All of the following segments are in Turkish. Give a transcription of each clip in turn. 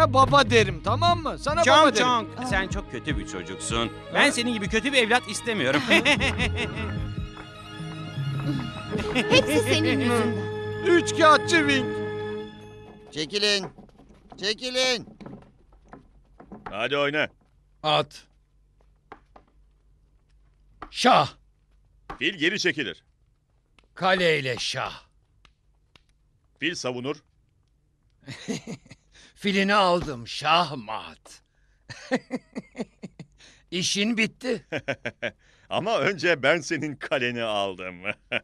sana baba derim, tamam mı? Sana baba Çong derim. Çong, sen çok kötü bir çocuksun. Ben senin gibi kötü bir evlat istemiyorum. Hepsi senin yüzünden. Üçkağıtçı Wing. Çekilin. Çekilin. Hadi oyna. At. Şah. Fil geri çekilir. Kaleyle şah. Fil savunur. Filini aldım şahmat. İşin bitti. Ama önce ben senin kaleni aldım.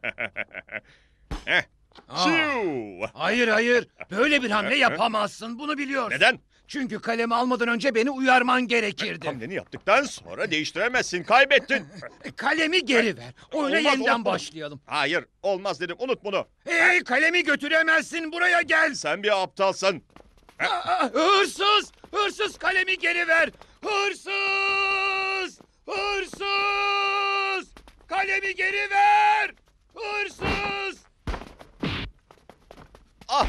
Heh. Aa, Şiu! hayır. Böyle bir hamle yapamazsın. Bunu biliyorsun. Neden? Çünkü kalemi almadan önce beni uyarman gerekirdi. Hamleni yaptıktan sonra değiştiremezsin. Kaybettin. Kalemi geri ver. Oyuna Olmaz, yeniden olmaz. başlayalım. Hayır, olmaz dedim. Unut bunu. Hey, kalemi götüremezsin. Buraya gel. Sen bir aptalsın. Hırsız! Hırsız, kalemi geri ver. Hırsız! Hırsız! Kalemi geri ver. Hırsız! Ah!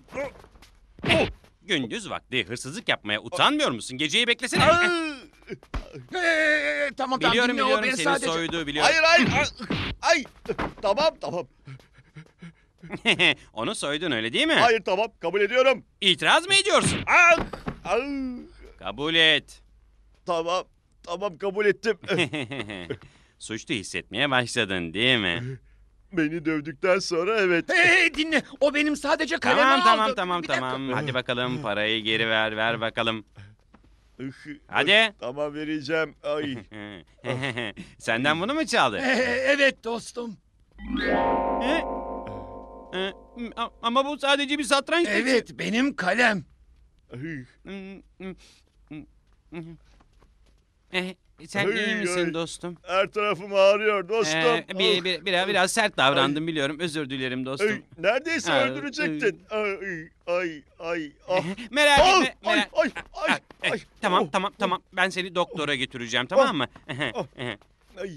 Gündüz vakti hırsızlık yapmaya utanmıyor musun? Geceyi beklesene. Tamam biliyorum dinle, o biliyorum beni seni sadece... soydu biliyorum. Hayır. Ay! Tamam. Onu soydun öyle değil mi? Hayır, tamam. Kabul ediyorum. İtiraz mı ediyorsun? Ah! Ah! Kabul et. Tamam kabul ettim. Suçlu hissetmeye başladın değil mi? Beni dövdükten sonra evet. Hey dinle, o benim sadece kalemi aldı. Tamam. Bir dakika. Hadi bakalım parayı geri ver bakalım. Hadi. Tamam, vereceğim. Ay. Senden bunu mu çaldı? Evet dostum. Ama bu sadece bir satranç. Evet, benim kalem. Sen iyi Ay, misin ay. dostum? Her tarafım ağrıyor dostum. Biraz sert davrandım biliyorum. Özür dilerim dostum. Ay, neredeyse Ay, öldürecektin. Ay. Ah. Merak Ay, etme. ay. Tamam, Oh, tamam. Ben seni doktora götüreceğim, tamam mı? Ay.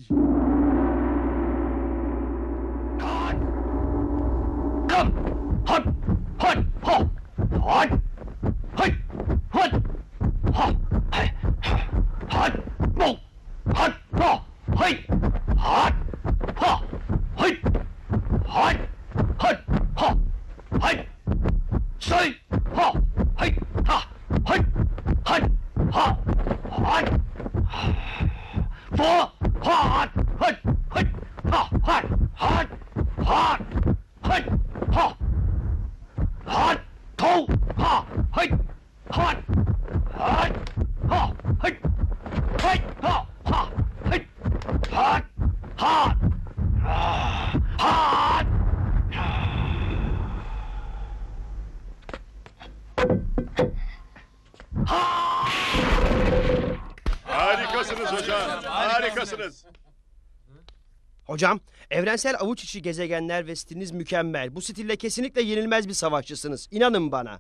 Harikasınız hocam. Harikasınız. Hocam, evrensel avuç içi gezegenler ve stiliniz mükemmel. Bu stille kesinlikle yenilmez bir savaşçısınız. İnanın bana.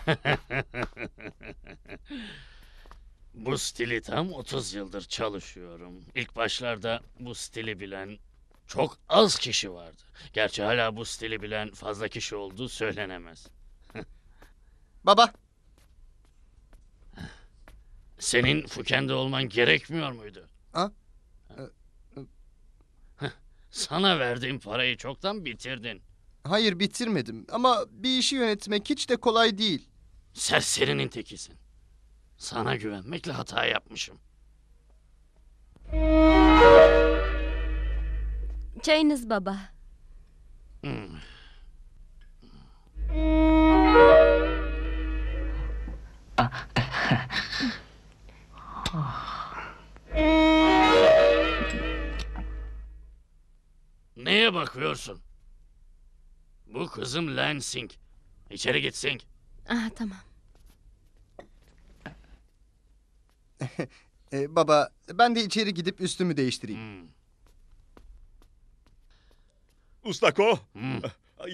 Bu stili tam 30 yıldır çalışıyorum. İlk başlarda bu stili bilen çok az kişi vardı. Gerçi hala bu stili bilen fazla kişi olduğu söylenemez. Baba. Senin Fuken'de olman gerekmiyor muydu? Ha? Sana verdiğim parayı çoktan bitirdin. Hayır, bitirmedim. Ama bir işi yönetmek hiç de kolay değil. Serserinin tekisin. Sana güvenmekle hata yapmışım. Çayınız baba. Neye bakıyorsun? Bu kızım Lansing. İçeri gitsin. Tamam. Baba, ben de içeri gidip üstümü değiştireyim. Ustako. Hmm.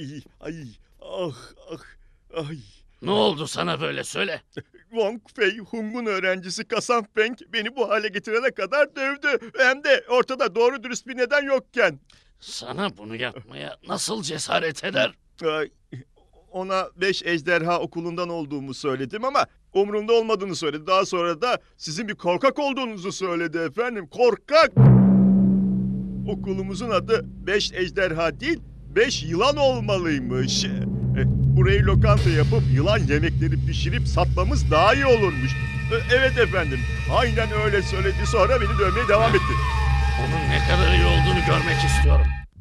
Ay. Ne oldu sana böyle söyle. Wong Fei Hung'un öğrencisi Kasam Peng beni bu hale getirene kadar dövdü. Hem de ortada doğru dürüst bir neden yokken. Sana bunu yapmaya nasıl cesaret eder? Ay, ona 5 ejderha okulundan olduğumu söyledim ama Umrunda olmadığını söyledi. Daha sonra da sizin bir korkak olduğunuzu söyledi efendim. Korkak! Okulumuzun adı 5 ejderha değil, 5 yılan olmalıymış. Burayı lokanta yapıp yılan yemekleri pişirip satmamız daha iyi olurmuş. Evet efendim. Aynen öyle söyledi. Sonra beni dövmeye devam etti. Onun ne kadar iyi olduğunu görmek istiyorum.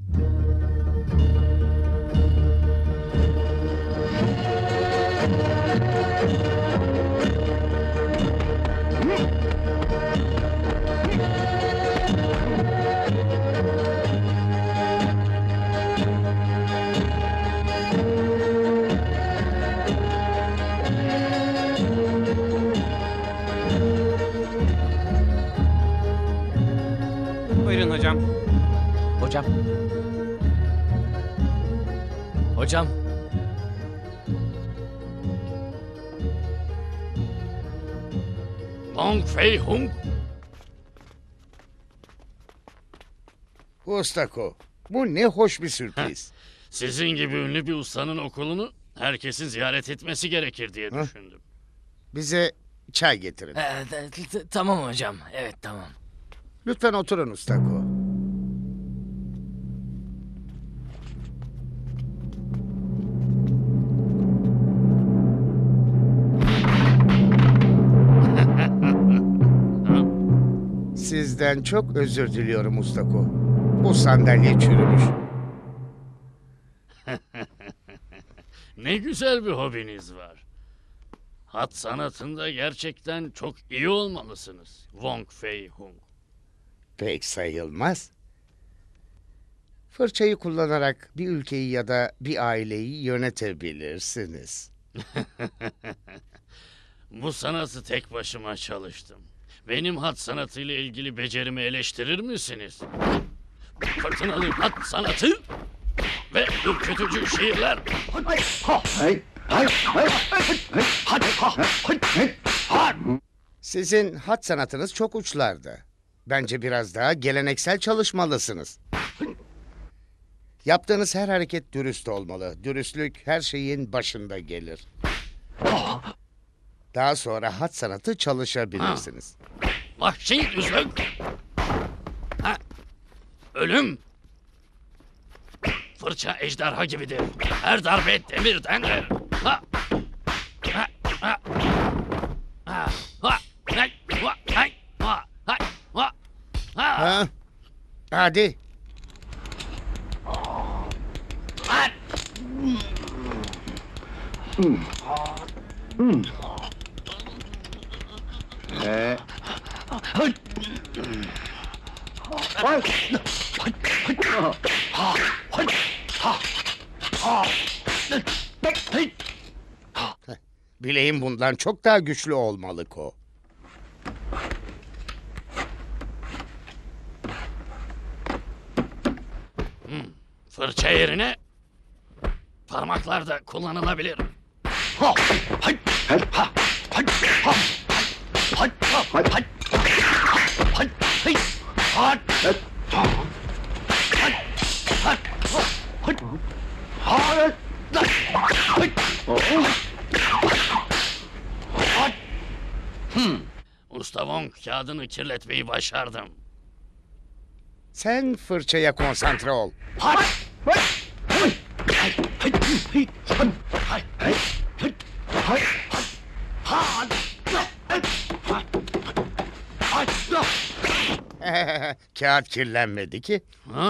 Buyurun hocam. Hocam. Hocam. Long Fei Hung. Ustako, bu ne hoş bir sürpriz. Sizin gibi ünlü bir ustanın okulunu herkesin ziyaret etmesi gerekir diye düşündüm. Bize çay getirin. Tamam hocam. Evet tamam. Lütfen oturun Ustako. Sizden çok özür diliyorum Ustako. Bu sandalye çürümüş. Ne güzel bir hobiniz var. Hat sanatında gerçekten çok iyi olmalısınız. Wong Fei Hung. Pek sayılmaz. Fırçayı kullanarak bir ülkeyi ya da bir aileyi yönetebilirsiniz. Bu sanatı tek başıma çalıştım. Benim hat sanatıyla ilgili becerimi eleştirir misiniz? Fırtınalı hat sanatı ve ürkütücü şiirler. Sizin hat sanatınız çok uçlarda. Bence biraz daha geleneksel çalışmalısınız. Yaptığınız her hareket dürüst olmalı. Dürüstlük her şeyin başında gelir. Daha sonra hat sanatı çalışabilirsiniz. Vahşi düzlük. Ha, ölüm. Fırça ejderha gibidir. Her darbe demirdendir. Ha. Ha. Ha. Ha. Ha. Hay. Ha. Hay. Ha. Hay. Ha. Ha. Ha? Hadi. Ha. Bileğim bundan çok daha güçlü olmalı Ko. Fırça yerine parmaklar da kullanılabilir. Usta Wong kağıdını kirletmeyi başardım. Sen fırçaya konsantre ol. Kağıt kirlenmedi ki. Ha?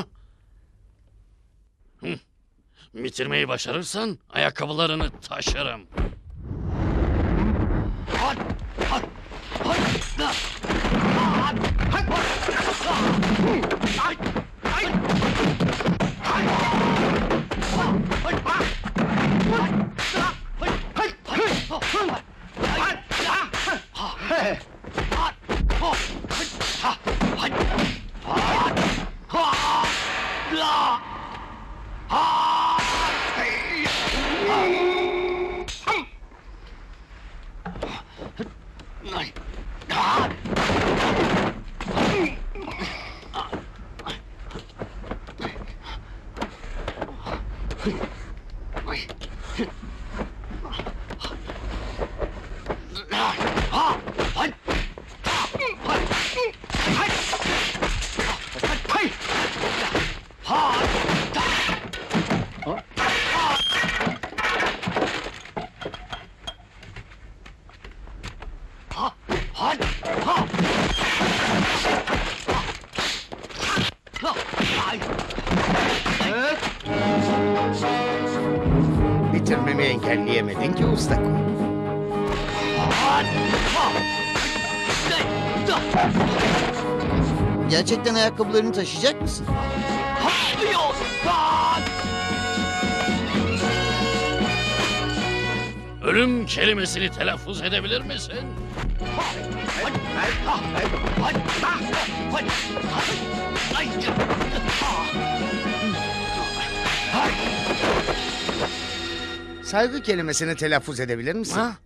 Bitirmeyi başarırsan ayakkabılarını taşırım. getirmemi engelleyemedin ki Ustako. Gerçekten ayakkabılarını taşıyacak mısın? Ölüm kelimesini telaffuz edebilir misin? Saygı kelimesini telaffuz edebilir misin? Ha?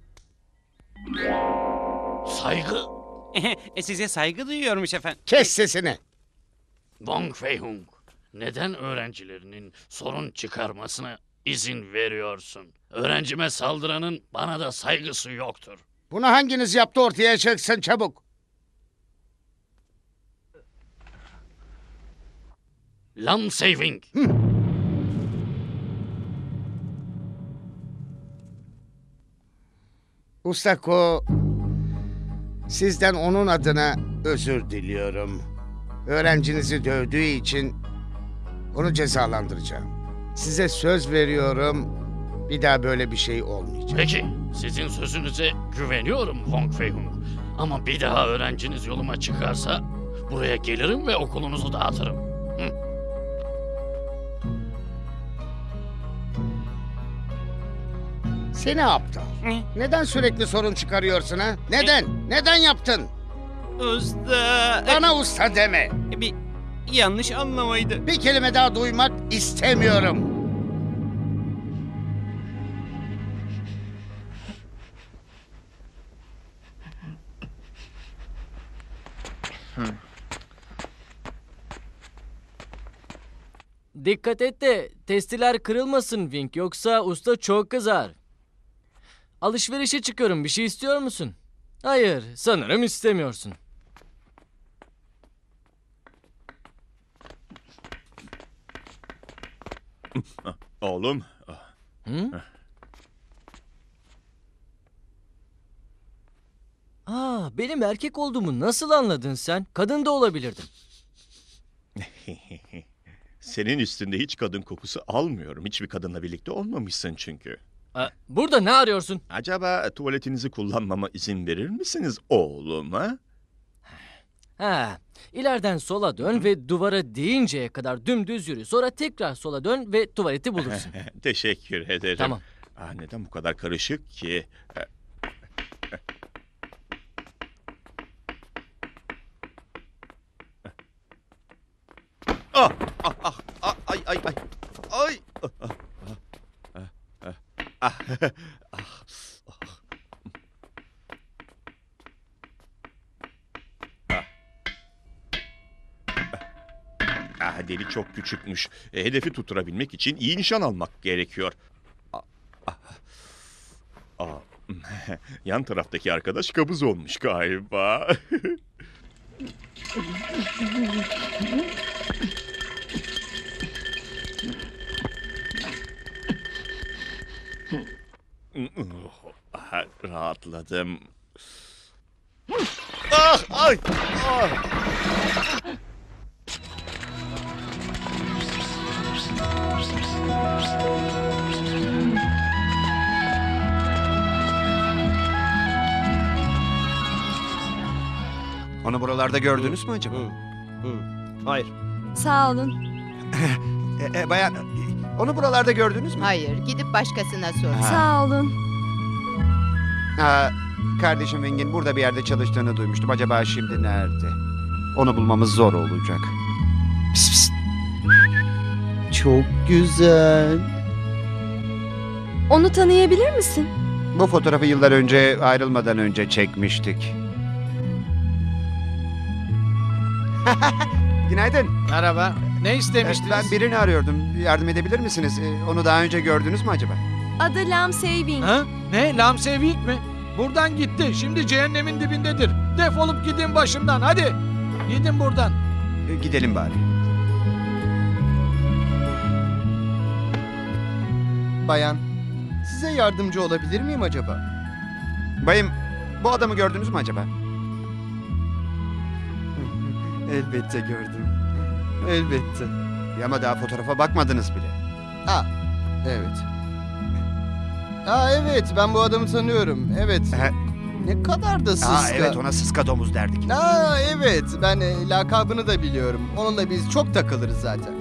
Saygı. Size saygı duyuyormuş efendim. Kes sesini. Wong Fei-hung, neden öğrencilerinin sorun çıkarmasına izin veriyorsun? Öğrencime saldıranın bana da saygısı yoktur. Bunu hanginiz yaptı ortaya çıksın çabuk. Lam Saving. Ustako, sizden onun adına özür diliyorum. Öğrencinizi dövdüğü için onu cezalandıracağım. Size söz veriyorum, bir daha böyle bir şey olmayacak. Peki, sizin sözünüze güveniyorum Wong Fei-hung. Ama bir daha öğrenciniz yoluma çıkarsa buraya gelirim ve okulunuzu dağıtırım. Hı. Seni aptal. Neden sürekli sorun çıkarıyorsun ha? Neden? Neden yaptın? Usta. Bana usta deme. Bir yanlış anlamaydı. Bir kelime daha duymak istemiyorum. Dikkat et de testiler kırılmasın Wing, yoksa usta çok kızar. Alışverişe çıkıyorum, bir şey istiyor musun? Hayır, sanırım istemiyorsun. Oğlum. Hı? Benim erkek olduğumu nasıl anladın sen? Kadın da olabilirdim. Senin üstünde hiç kadın kokusu almıyorum. Hiçbir kadınla birlikte olmamışsın çünkü. Burada ne arıyorsun? Acaba tuvaletinizi kullanmama izin verir misiniz oğlum ha? İleriden sola dön ve duvara değinceye kadar dümdüz yürü. Sonra tekrar sola dön ve tuvaleti bulursun. Teşekkür ederim. Tamam. Neden bu kadar karışık ki? Ay ay ay. Ay. Delik çok küçükmüş. Hedefi tutturabilmek için iyi nişan almak gerekiyor. Yan taraftaki arkadaş kabız olmuş galiba. Rahatladım. Ay! Onu buralarda gördünüz mü acaba? Hayır. Sağ olun. Bayan, onu buralarda gördünüz mü? Hayır, gidip başkasına sor. Sağ olun. Kardeşim Wing'in burada bir yerde çalıştığını duymuştum. Acaba şimdi nerede? Onu bulmamız zor olacak. Pis pis. Çok güzel. Onu tanıyabilir misin? Bu fotoğrafı yıllar önce ayrılmadan önce çekmiştik. Günaydın. Merhaba. Ne istemiştiniz? Ben birini arıyordum. Yardım edebilir misiniz? Onu daha önce gördünüz mü acaba? Adı Lam Saving. Ha? Ne? Lamsevik mi? Buradan gitti. Şimdi cehennemin dibindedir. Defolup gidin başımdan. Hadi. Gidin buradan. Gidelim bari. Bayan, size yardımcı olabilir miyim acaba? Bayım, bu adamı gördünüz mü acaba? Elbette gördüm. Elbette. Ama daha fotoğrafa bakmadınız bile. Evet. Aa evet, ben bu adamı tanıyorum. Evet. Ne kadar da sıska. Evet, ona sıska domuz derdik. Aa evet, ben lakabını da biliyorum. Onunla biz çok takılırız zaten.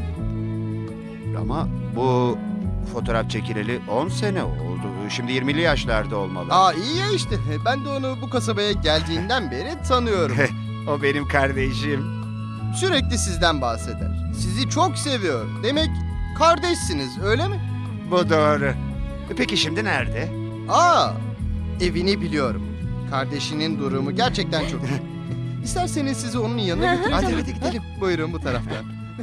Ama bu fotoğraf çekileli 10 sene oldu. Şimdi 20'li yaşlarda olmalı. Aa iyi ya işte. Ben de onu bu kasabaya geldiğinden beri tanıyorum. O benim kardeşim. Sürekli sizden bahseder. Sizi çok seviyor. Demek kardeşsiniz, öyle mi? Bu doğru. Peki şimdi nerede? Aa, evini biliyorum. Kardeşinin durumu gerçekten çok iyi. İsterseniz sizi onun yanına götüreyim. Hadi gidelim. Buyurun bu taraftan.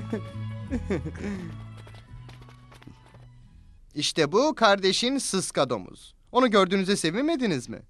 İşte bu kardeşin sıska domuz. Onu gördüğünüze sevinmediniz mi?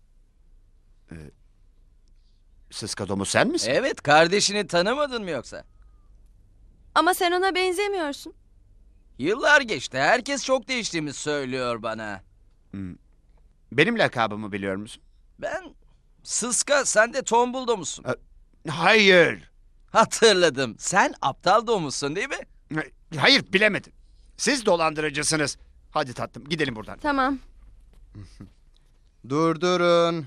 Sıska domuz sen misin? Evet, kardeşini tanımadın mı yoksa? Ama sen ona benzemiyorsun. Yıllar geçti. Herkes çok değiştiğimi söylüyor bana. Benim lakabımı biliyor musun? Ben Sıska, sen de tombul domuzsun. Hayır. Hatırladım. Sen aptal domuzsun değil mi? Hayır, bilemedim. Siz dolandırıcısınız. Hadi tatlım, gidelim buradan. Tamam. Durdurun.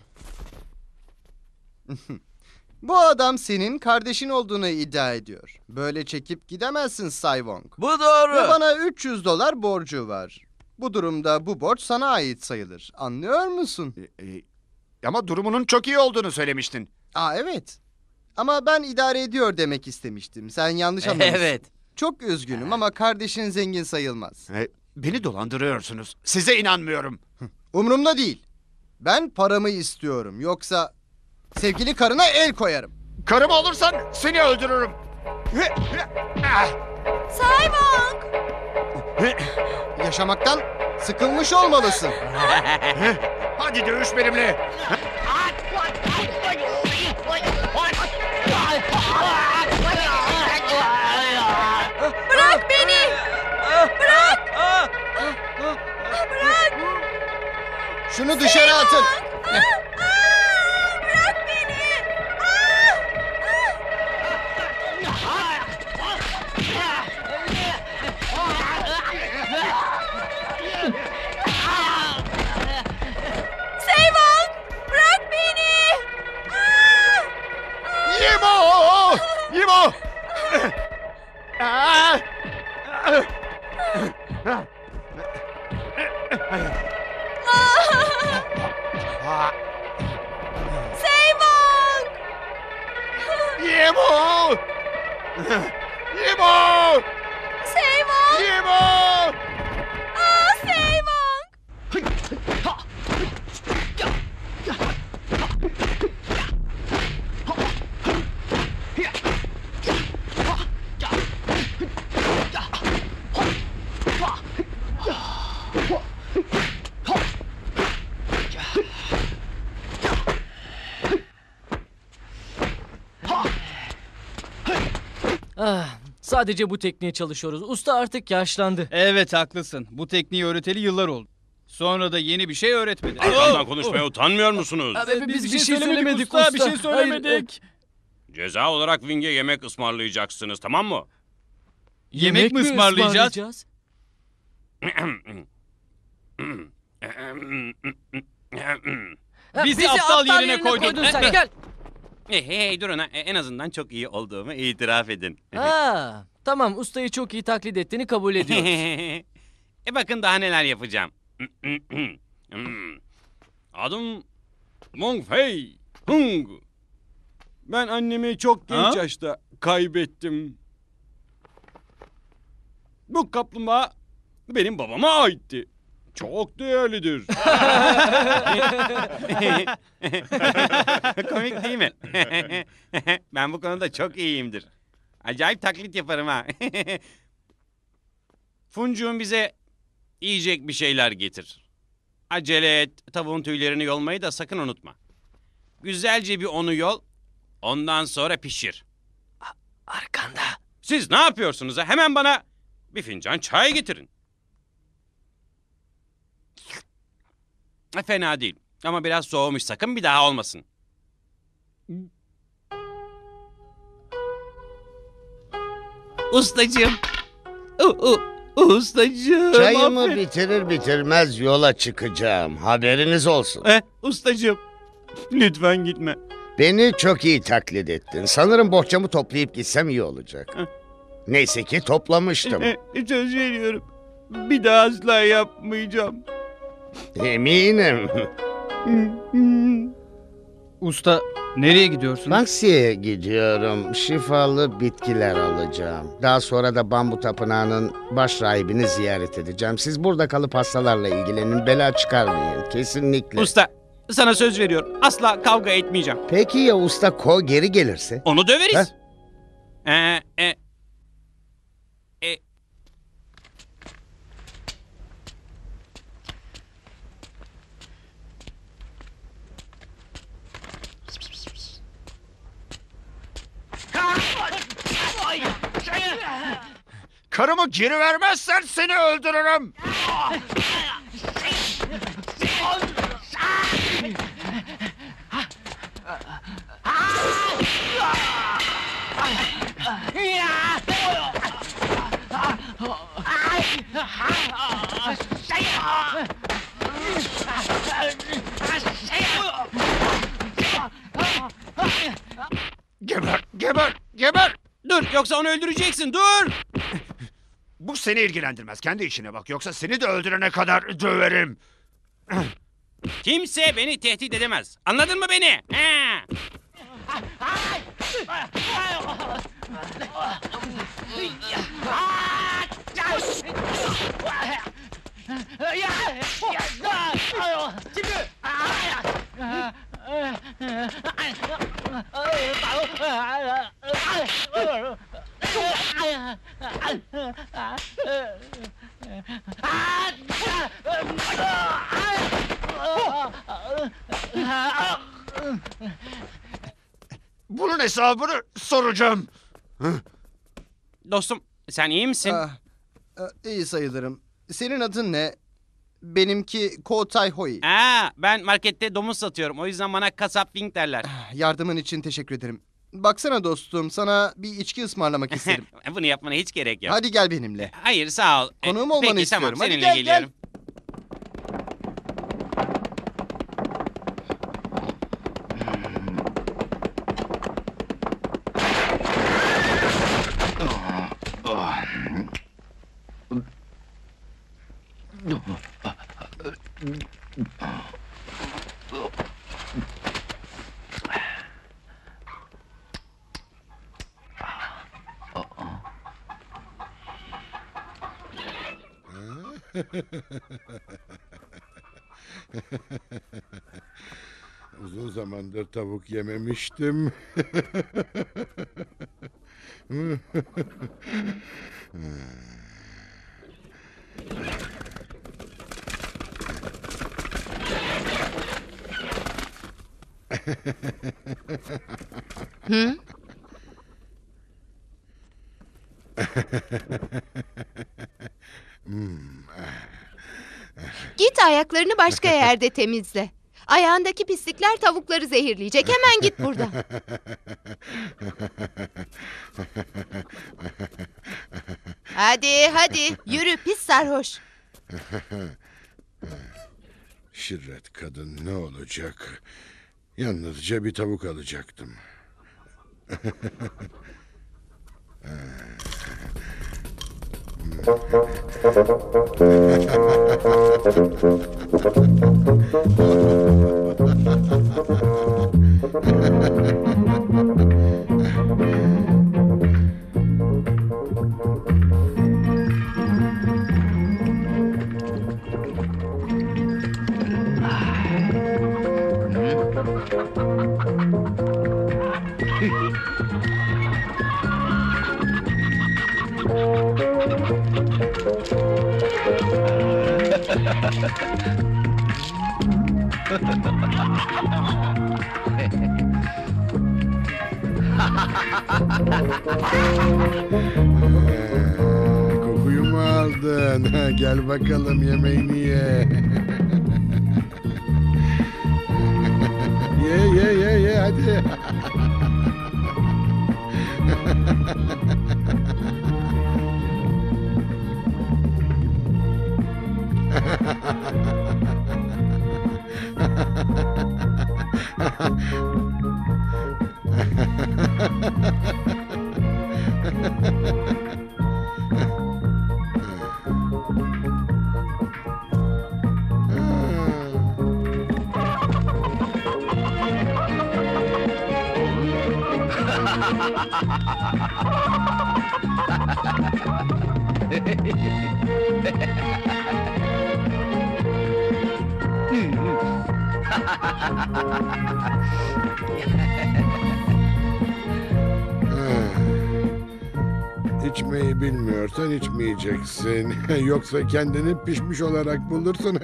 Bu adam senin kardeşin olduğunu iddia ediyor. Böyle çekip gidemezsin Sayvong. Bu doğru. Ve bana $300 borcu var. Bu durumda bu borç sana ait sayılır. Anlıyor musun? Ama durumunun çok iyi olduğunu söylemiştin. Aa evet. Ama ben idare ediyor demek istemiştim. Sen yanlış anlamışsın. Evet. Çok üzgünüm ama kardeşin zengin sayılmaz. Beni dolandırıyorsunuz. Size inanmıyorum. Umurumda değil. Ben paramı istiyorum. Yoksa sevgili karına el koyarım. Karım olursan seni öldürürüm. Sayvong! Yaşamaktan sıkılmış olmalısın. Hadi dövüş benimle. Bırak beni! Bırak! Bırak! Şunu dışarı atın. Bırak beni! Sayvong! Bırak beni! Yimo! Yimo! Sayvong! Yimo! Yimo! Sayvong! Yimo! Sayvong! Sadece bu tekniğe çalışıyoruz. Usta artık yaşlandı. Evet haklısın. Bu tekniği öğreteli yıllar oldu. Sonra da yeni bir şey öğretmedi. Arkamdan konuşmaya utanmıyor musunuz? Biz bir şey söylemedik usta. Bir şey söylemedik. Ceza olarak Wing'e yemek ısmarlayacaksınız, tamam mı? Yemek mi ısmarlayacağız? Bizi aptal yerine koydun. Sen gel. Hey durun ha. En azından çok iyi olduğumu itiraf edin. Ha, tamam, ustayı çok iyi taklit ettiğini kabul ediyoruz. Bakın daha neler yapacağım. Adım Mong Fei Hung. Ben annemi çok genç yaşta kaybettim. Bu kaplumbağa benim babama aitti. Çok değerlidir. Komik değil mi? Ben bu konuda çok iyiyimdir. Acayip taklit yaparım ha. Funcuğum bize yiyecek bir şeyler getir. Acele et, tavuğun tüylerini yolmayı da sakın unutma. Güzelce bir onu yol, ondan sonra pişir. Arkanda. Siz ne yapıyorsunuz ha? Hemen bana bir fincan çay getirin. Fena değil. Ama biraz soğumuş, sakın bir daha olmasın. Ustacığım. Ustacığım. Çayımı affet. bitirir bitirmez yola çıkacağım. Haberiniz olsun. Ustacığım. Lütfen gitme. Beni çok iyi taklit ettin. Sanırım bohçamı toplayıp gitsem iyi olacak. Neyse ki toplamıştım. Söz veriyorum. Bir daha asla yapmayacağım. Eminim. Usta nereye gidiyorsunuz? Banksi'ye gidiyorum. Şifalı bitkiler alacağım. Daha sonra da Bambu Tapınağı'nın baş rahibini ziyaret edeceğim. Siz burada kalıp hastalarla ilgilenin. Bela çıkarmayın. Kesinlikle. Usta sana söz veriyorum. Asla kavga etmeyeceğim. Peki ya Usta Ko geri gelirse? Onu döveriz. Karımı geri vermezsen seni öldürürüm. Geber, geber, geber. Dur, yoksa onu öldüreceksin. Dur. Bu seni ilgilendirmez. Kendi işine bak. Yoksa seni de öldürene kadar döverim. Kimse beni tehdit edemez. Anladın mı beni? Bunun hesabını soracağım. Dostum, sen iyi misin? İyi sayılırım. Senin adın ne? Benimki Ko Tai Hoi. Ben markette domuz satıyorum. O yüzden bana kasap Wing derler. Yardımın için teşekkür ederim. Baksana dostum, sana bir içki ısmarlamak isterim. Bunu yapmana hiç gerek yok. Hadi gel benimle. Hayır, sağ ol. Konuğum olmanı Peki, istiyorum. Tamam, Hadi seninle gel, geliyorum. Uzun zamandır tavuk yememiştim. Hı? Git ayaklarını başka yerde temizle. Ayağındaki pislikler tavukları zehirleyecek. Hemen git buradan. Hadi yürü pis sarhoş. Şirret kadın ne olacak? Yalnızca bir tavuk alacaktım. Kokuyu mu aldın? Gel bakalım yemeğini ye. Ye hadi. İçmeyi bilmiyorsan içmeyeceksin. Yoksa kendini pişmiş olarak bulursun.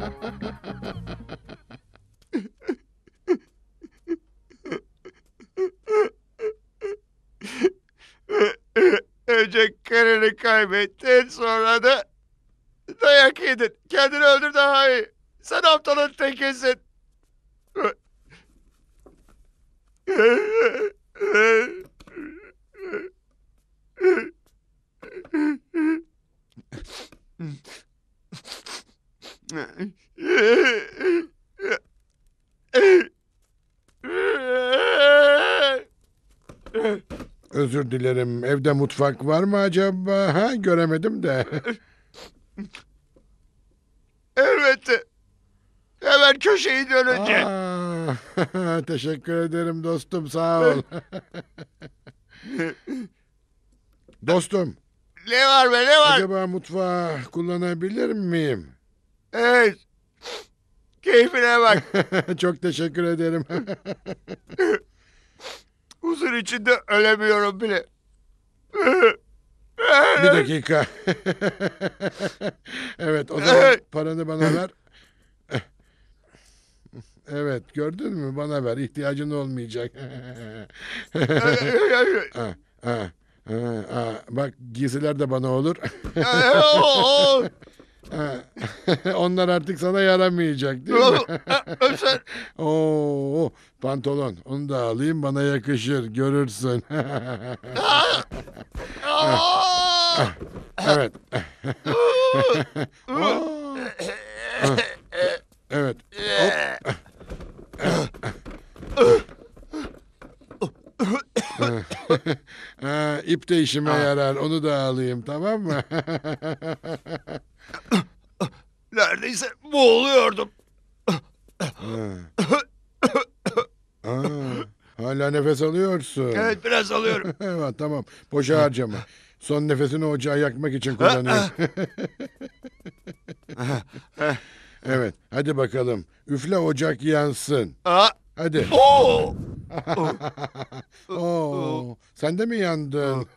Önce karını kaybettin, sonra da dayak yedin. Kendini öldür daha iyi. Sen aptalın tekisin. Özür dilerim. Evde mutfak var mı acaba? Ha, göremedim de. Elbette. Hemen köşeyi dönünce. Teşekkür ederim dostum, sağ ol. Dostum. Ne var be, ne var? Acaba mutfağı kullanabilir miyim? Evet. Keyfine bak. Çok teşekkür ederim. Huzur içinde ölemiyorum bile. Bir dakika. Evet, o zaman paranı bana ver. Evet, gördün mü? Bana ver. İhtiyacın olmayacak. Bak, giysiler de bana olur. Onlar artık sana yaramayacak, değil mi? Oo, pantolon. Onu da alayım, bana yakışır. Görürsün. Evet. Evet. İp de işime yarar. Onu da alayım, tamam mı? Neredeyse boğuluyordum. Hala nefes alıyorsun. Evet, biraz alıyorum. Evet, tamam. Boşa harcama. Son nefesini ocağı yakmak için kullanıyorum. Evet, hadi bakalım. Üfle, ocak yansın. Hadi. Oo, sen de mi yandın?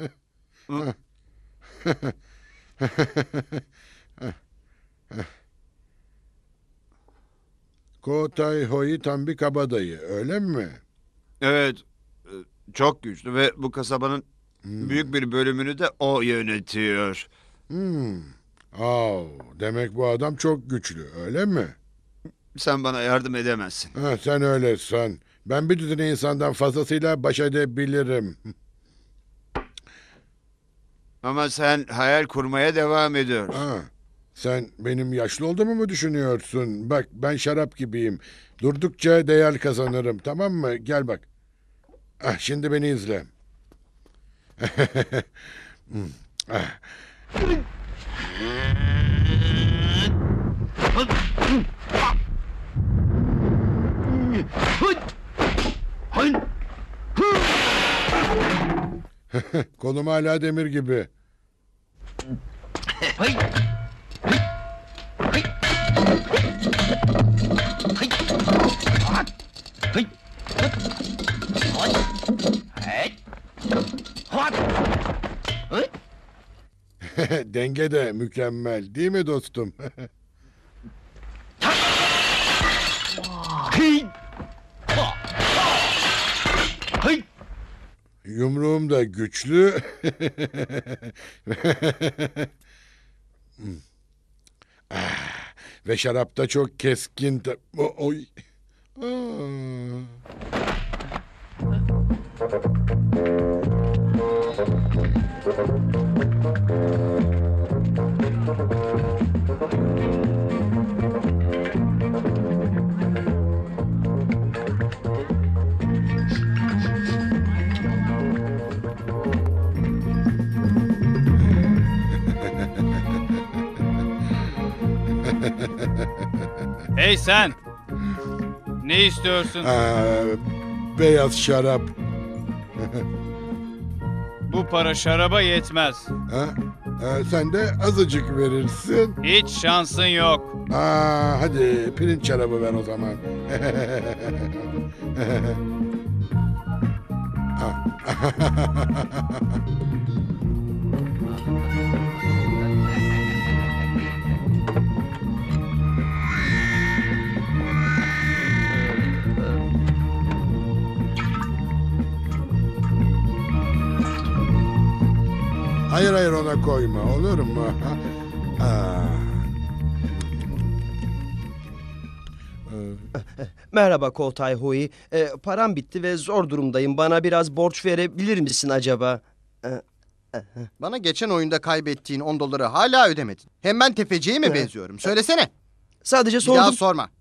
Kotay Hoi tam bir kabadayı, öyle mi? Evet. Çok güçlü ve bu kasabanın büyük bir bölümünü de o yönetiyor. Demek bu adam çok güçlü, öyle mi? Sen bana yardım edemezsin. Sen öyle san. Ben bir düzine insandan fazlasıyla baş edebilirim. Ama sen hayal kurmaya devam ediyorsun. Sen benim yaşlı olduğumu mu düşünüyorsun? Bak, ben şarap gibiyim. Durdukça değer kazanırım, tamam mı? Gel bak. Şimdi beni izle. Kolum hala demir gibi. Denge de mükemmel, değil mi dostum? Yumruğum da güçlü. Ve şarap da çok keskin. Oy. Hey sen! Ne istiyorsun? Beyaz şarap. Bu para şaraba yetmez. Sen de azıcık verirsin. Hiç şansın yok. Hadi pirinç şarabı ver o zaman. Hayır ona koyma olur mu? Merhaba Koltay Hui. Param bitti ve zor durumdayım. Bana biraz borç verebilir misin acaba? Bana geçen oyunda kaybettiğin 10 doları hala ödemedin. Hem ben tefeciye mi benziyorum? Söylesene. Sadece sordum. Bir daha sorma.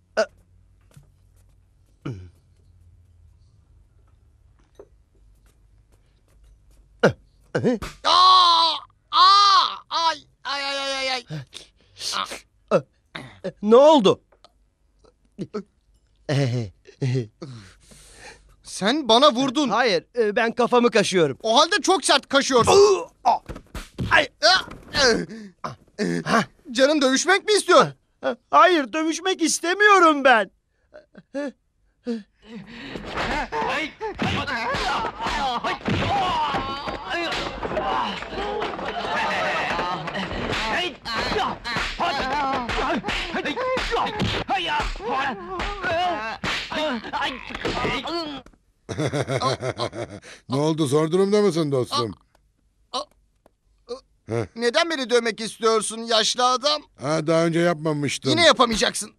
Ay. Ne oldu? Sen bana vurdun. Hayır, ben kafamı kaşıyorum. O halde çok sert kaşıyorsun. Canın dövüşmek mi istiyor? Hayır, dövüşmek istemiyorum ben. Ne oldu, zor durumda mısın dostum? Neden beni dövmek istiyorsun yaşlı adam? Daha önce yapmamıştım. Yine yapamayacaksın.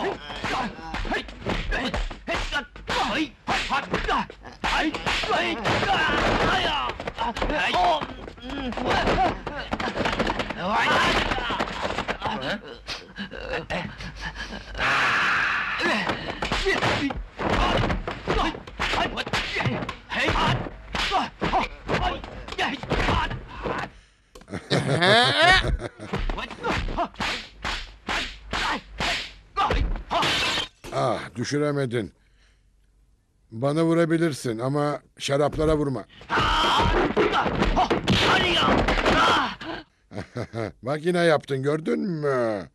Düşüremedin. Bana vurabilirsin ama şaraplara vurma. Bak yine yaptın, gördün mü?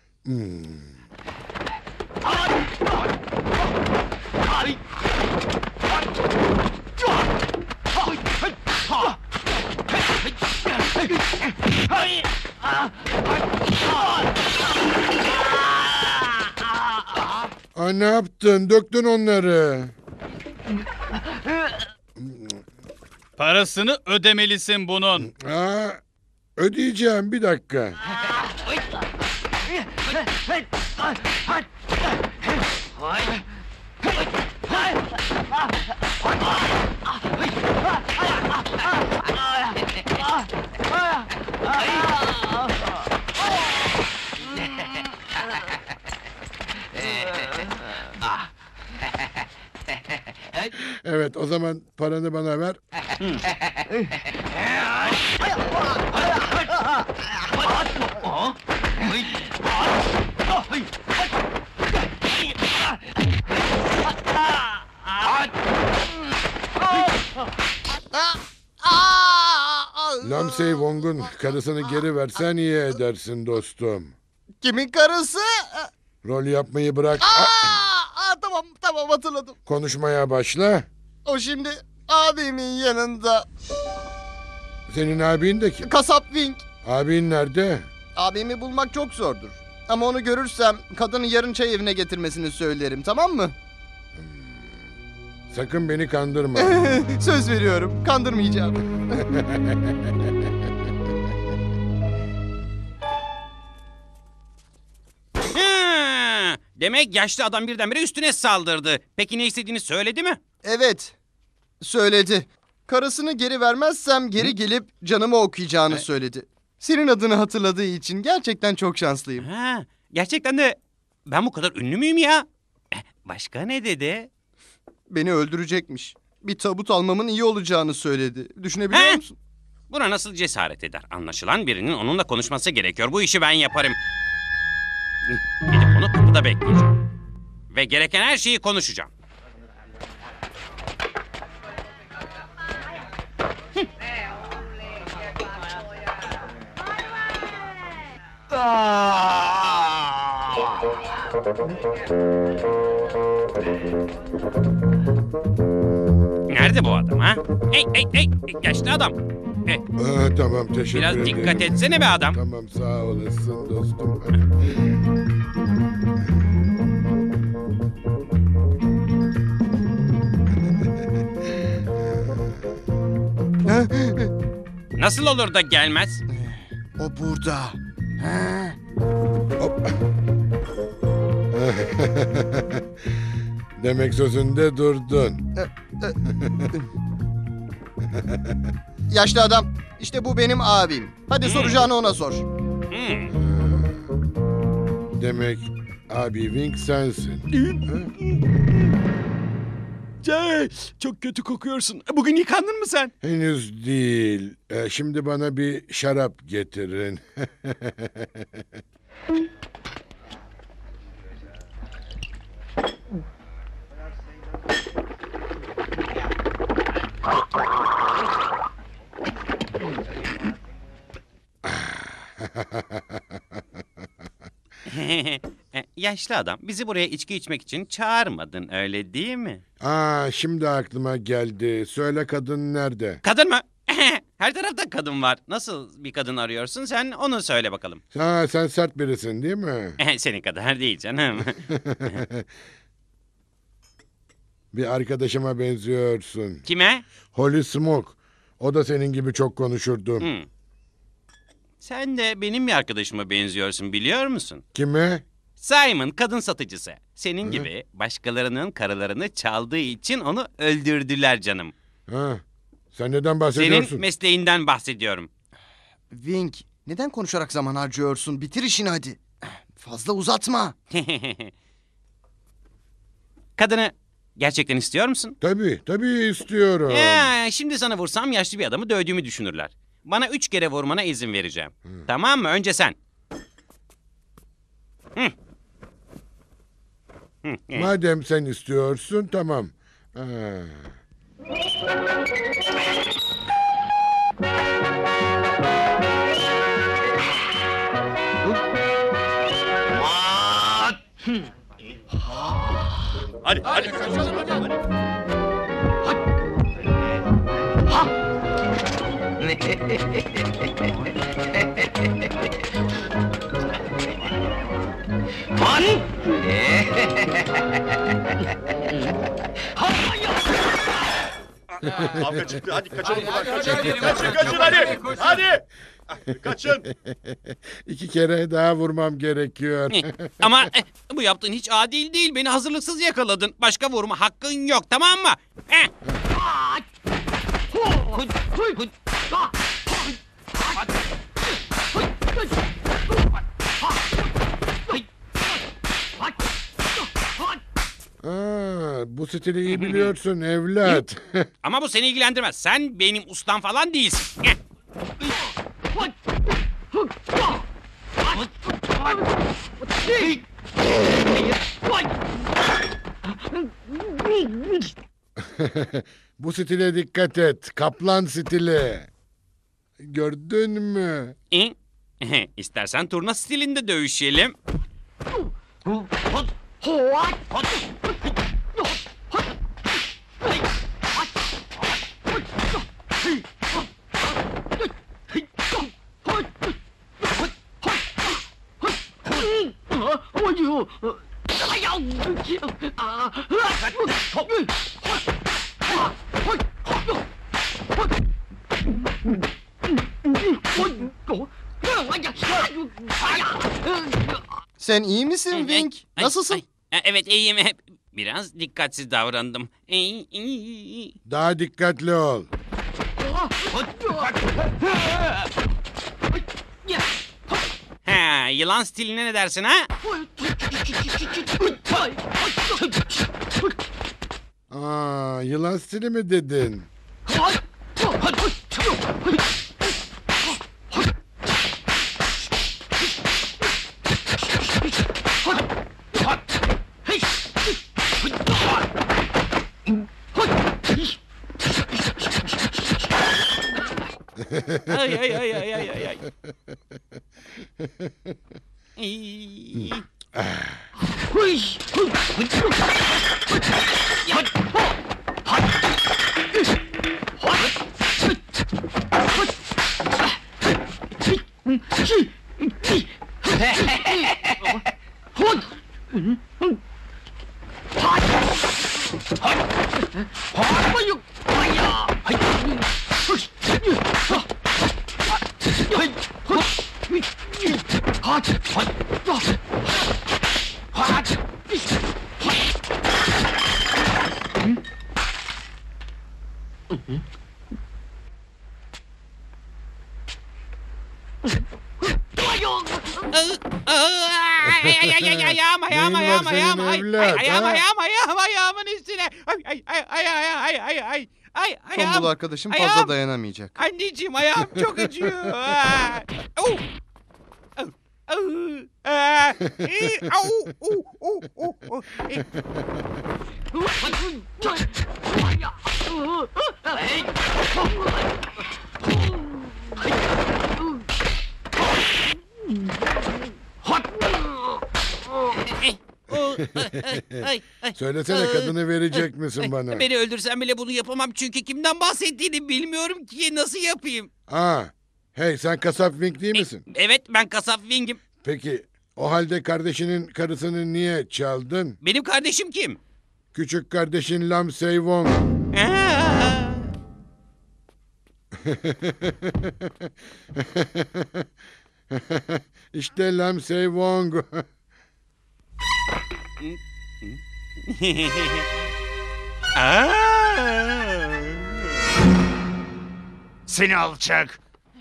Ne yaptın? Döktün onları. Parasını ödemelisin bunun. Ödeyeceğim, bir dakika. Evet, o zaman paranı bana ver. Lamsey Wong'un karısını geri versen iyi edersin dostum. Kimin karısı? Rol yapmayı bırak. Tamam hatırladım. Konuşmaya başla. O şimdi abimin yanında. Senin abin de kim? Kasap Wing. Abin nerede? Abimi bulmak çok zordur. Ama onu görürsem kadını yarın çay evine getirmesini söylerim, tamam mı? Sakın beni kandırma. Söz veriyorum, kandırmayacağım. Demek yaşlı adam birdenbire üstüne saldırdı. Peki ne istediğini söyledi mi? Evet, söyledi. Karısını geri vermezsem geri gelip canımı okuyacağını söyledi. Senin adını hatırladığı için gerçekten çok şanslıyım. Gerçekten de ben bu kadar ünlü müyüm ya? Başka ne dedi? Beni öldürecekmiş. Bir tabut almamın iyi olacağını söyledi. Düşünebiliyor musun? Buna nasıl cesaret eder? Anlaşılan birinin onunla konuşması gerekiyor. Bu işi ben yaparım. Gidip onu kapıda bekleyeceğim. Ve gereken her şeyi konuşacağım. Nerede bu adam ha? Hey, yaşlı adam. Tamam, teşekkür Biraz ederim. dikkat etsene be adam. Tamam, sağ olasın dostum. Nasıl olur da gelmez? O burada. Demek sözünde durdun. Yaşlı adam, işte bu benim abim. Hadi soracağını ona sor. Demek abi Wink sensin. Çok kötü kokuyorsun. Bugün yıkandın mı sen? Henüz değil. Şimdi bana bir şarap getirin. Yaşlı adam, bizi buraya içki içmek için çağırmadın, öyle değil mi? Şimdi aklıma geldi. Söyle, kadın nerede? Kadın mı? Her tarafta kadın var. Nasıl bir kadın arıyorsun sen, onu söyle bakalım. Sen sert birisin değil mi? Senin kadar değil canım. Bir arkadaşıma benziyorsun. Kime? Holly Smoke. O da senin gibi çok konuşurdu. Sen de benim bir arkadaşıma benziyorsun, biliyor musun? Kime? Simon, kadın satıcısı. Senin gibi başkalarının karılarını çaldığı için onu öldürdüler canım. Sen neden bahsediyorsun? Senin mesleğinden bahsediyorum. Wink, neden konuşarak zaman harcıyorsun? Bitir işini hadi. Fazla uzatma. Kadını gerçekten istiyor musun? Tabii istiyorum. Şimdi sana vursam yaşlı bir adamı dövdüğümü düşünürler. Bana 3 kere vurmana izin vereceğim. Tamam mı? Önce sen. Madem sen istiyorsun, tamam. Hadi. Kavga çıktı. Hadi kaçalım buradan. Kaçın hadi. Hadi. Kaçın. 2 kere daha vurmam gerekiyor. Ama bu yaptığın hiç adil değil. Beni hazırlıksız yakaladın. Başka vurma hakkın yok, tamam mı? Bu stili iyi biliyorsun evlat. Ama bu seni ilgilendirmez. Sen benim ustam falan değilsin. Bu stile dikkat et. Kaplan stili. Gördün mü? İstersen turna stilinde dövüşelim. Sen iyi misin Wink? Nasılsın? Evet, iyiyim. Biraz dikkatsiz davrandım. Daha dikkatli ol. Yılan stiline ne dersin ha? Yılan stili mi dedin? Ay ay ay ay ay ay. İyi. Ayağımın üstüne. Tombul arkadaşım fazla dayanamayacak. Anneciğim ayağım çok acıyor. Söylesene kadını verecek misin bana? Beni öldürsen bile bunu yapamam çünkü kimden bahsettiğini bilmiyorum ki. Nasıl yapayım? Hey sen kasap Wing değil misin? Evet ben kasap Wing'im. Peki o halde kardeşinin karısını niye çaldın? Benim kardeşim kim? Küçük kardeşin Lam Sei Wong. İşte Lam Sei Wong. Seni alçak.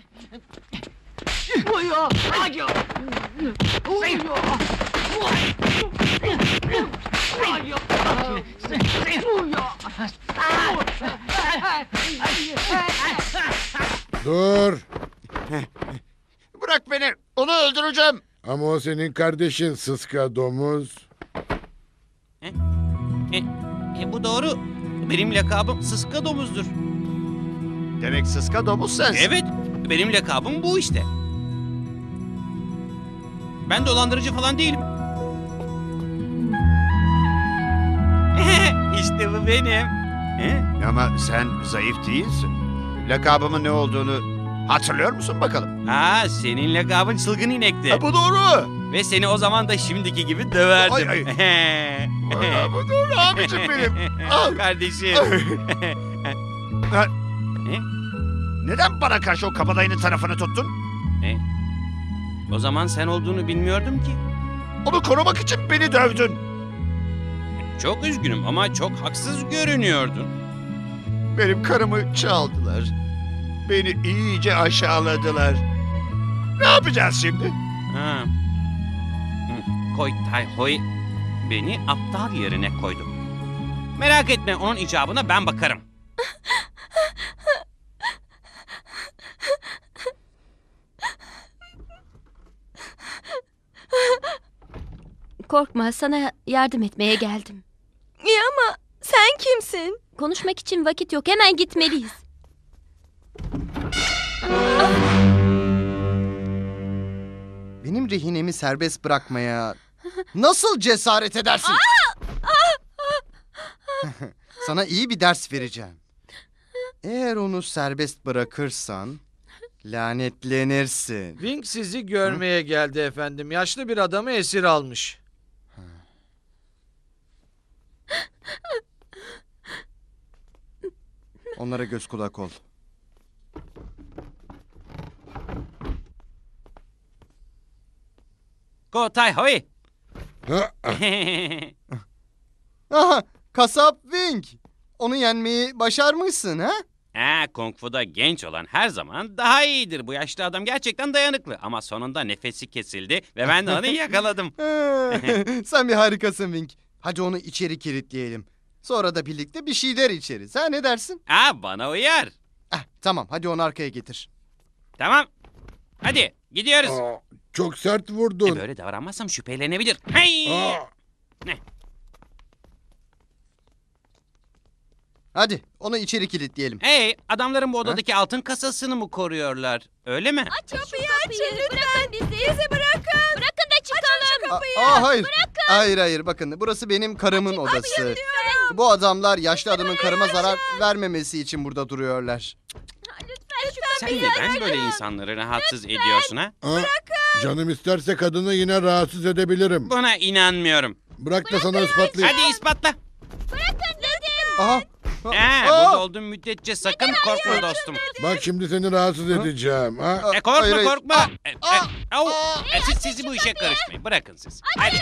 Dur. Bırak beni. Onu öldüreceğim. Ama o senin kardeşin sıska domuz. Bu doğru. Benim lakabım Sıska Domuz'dur. Demek sıska domuz sensin. Evet, benim lakabım bu işte. Ben dolandırıcı falan değilim. İşte bu benim. Ama sen zayıf değilsin. Lakabımın ne olduğunu hatırlıyor musun bakalım? Senin lakabın çılgın inekti. Bu doğru. Ve seni o zaman da şimdiki gibi döverdim. Bu doğru abicim benim. Al. Kardeşim. Neden bana karşı o kabadayının tarafını tuttun? O zaman sen olduğunu bilmiyordum ki. Onu korumak için beni dövdün. Çok üzgünüm ama çok haksız görünüyordun. Benim karımı çaldılar. Beni iyice aşağıladılar. Ne yapacağız şimdi? Koy Tay Hoy beni aptal yerine koydu. Merak etme onun icabına ben bakarım. Korkma, sana yardım etmeye geldim. İyi ama sen kimsin? Konuşmak için vakit yok, hemen gitmeliyiz. Benim rehinemi serbest bırakmaya nasıl cesaret edersin? Sana iyi bir ders vereceğim. Eğer onu serbest bırakırsan lanetlenirsin. Wing sizi görmeye geldi efendim. Yaşlı bir adamı esir almış. Onlara göz kulak ol. Go Tay Hoy. Aha, kasap Wing. Onu yenmeyi başarmışsın ha? Kung Fu'da genç olan her zaman daha iyidir. Bu yaşlı adam gerçekten dayanıklı. Ama sonunda nefesi kesildi ve ben de onu yakaladım. Sen bir harikasın Wing. Hadi onu içeri kilitleyelim. Sonra da birlikte bir şeyler içeriz. Ha ne dersin? Bana uyar. Tamam hadi onu arkaya getir. Tamam. Hadi gidiyoruz. Çok sert vurdun. Böyle davranmazsam şüphelenebilir. Hey! Hadi onu içeri kilitleyelim. Hey, adamların bu odadaki altın kasasını mı koruyorlar? Öyle mi? Kapıyı açın lütfen. Bırakın bizi. Bizi bırakın. Bırakın da çıkalım. Hayır. Hayır bakın burası benim karımın odası. Bu adamlar yaşlı adamın karıma zarar vermemesi için burada duruyorlar. Sen neden böyle insanları rahatsız ediyorsun ha? Canım isterse kadını yine rahatsız edebilirim. Buna inanmıyorum. Bırak da sana ispatlayayım. Hadi ispatla. Bırakın dedim. Aha. Burada olduğum müddetçe sakın korkma dostum. Bak şimdi seni rahatsız edeceğim. Ha? Korkma korkma. Siz bu işe karışmayın. Bırakın siz. Hadi.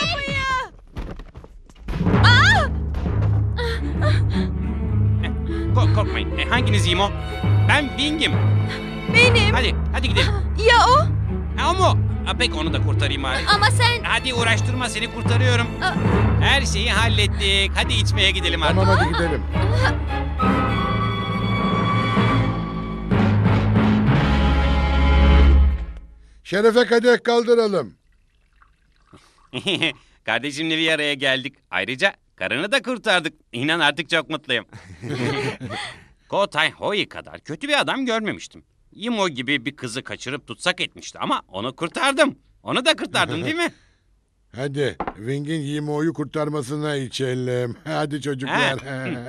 Korkmayın. Hanginiz iyiyim o? Ben Wing'im. Benim. Hadi gidelim. Ya o? O mu? Peki onu da kurtarayım bari. Ama sen... Hadi uğraştırma, seni kurtarıyorum. Her şeyi hallettik. Hadi içmeye gidelim artık. Tamam hadi gidelim. Şerefe kadeh kaldıralım. Kardeşimle bir araya geldik. Ayrıca karını da kurtardık. İnan artık çok mutluyum. Kotay Hoi kadar kötü bir adam görmemiştim. Yimo gibi bir kızı kaçırıp tutsak etmişti ama onu kurtardım. Onu da kurtardım değil mi? Hadi Wing'in Yimo'yu kurtarmasına içelim. Hadi çocuklar.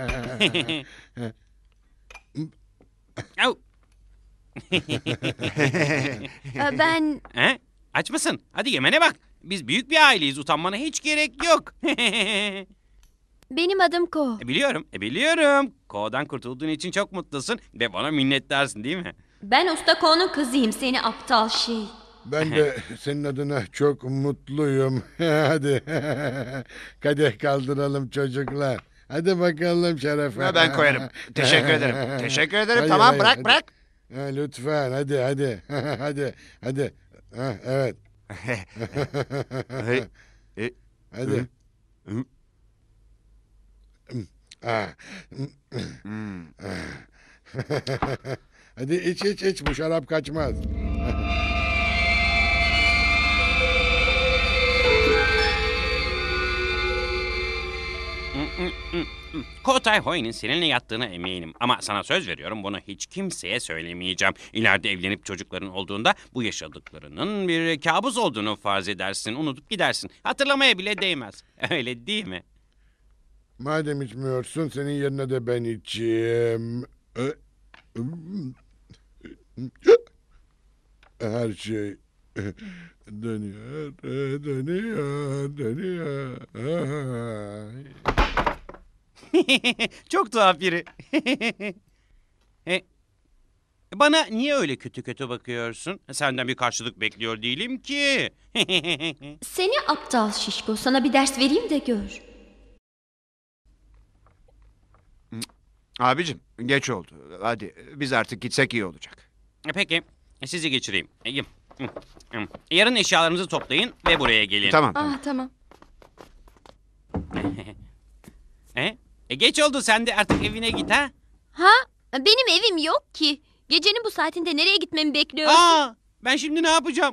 Ben... Aç mısın? Hadi yemene bak. Biz büyük bir aileyiz. Utanmana hiç gerek yok. Benim adım Ko. Biliyorum. Ko'dan kurtulduğun için çok mutlusun ve bana minnettarsın değil mi? Ben Usta Ko'nun kızıyım, seni aptal şey. Ben de senin adına çok mutluyum. Hadi kadeh kaldıralım çocuklar. Hadi bakalım Şerefe. Ben koyarım. Teşekkür ederim. Teşekkür ederim. Hayır, Tamam hayır, bırak hadi. bırak. Lütfen hadi. hadi. Evet. Hadi. Hadi iç bu şarap kaçmaz. Kotay Hoi'nin seninle yattığına eminim. Ama sana söz veriyorum, bunu hiç kimseye söylemeyeceğim. İleride evlenip çocukların olduğunda bu yaşadıklarının bir kabus olduğunu farz edersin. Unutup gidersin. Hatırlamaya bile değmez. Öyle değil mi? Madem içmiyorsun senin yerine de ben içeyim. Her şey dönüyor. Çok tuhaf biri. Bana niye öyle kötü bakıyorsun? Senden bir karşılık bekliyor değilim ki. Seni aptal şişko, sana bir ders vereyim de gör. Abicim geç oldu. Hadi biz artık gitsek iyi olacak. Peki, sizi geçireyim. Yarın eşyalarınızı toplayın ve buraya gelin. Tamam. Tamam. Geç oldu, sen de artık evine git ha. Benim evim yok ki. Gecenin bu saatinde nereye gitmemi bekliyorsun? Ben şimdi ne yapacağım?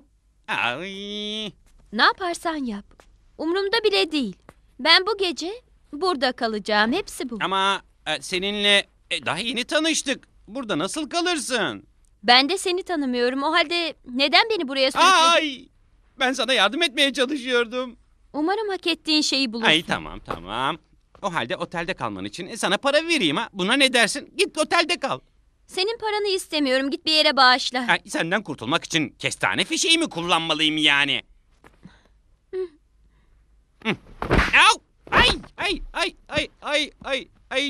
Ne yaparsan yap. Umrumda bile değil. Ben bu gece burada kalacağım. Hepsi bu. Ama seninle daha yeni tanıştık. Burada nasıl kalırsın? Ben de seni tanımıyorum. O halde neden beni buraya sürükledin? Ben sana yardım etmeye çalışıyordum. Umarım hak ettiğin şeyi bulursun. Tamam. O halde otelde kalman için sana para vereyim ha. Buna ne dersin? Git otelde kal. Senin paranı istemiyorum. Git bir yere bağışla. Senden kurtulmak için kestane fişeği mi kullanmalıyım yani? Au! Ay!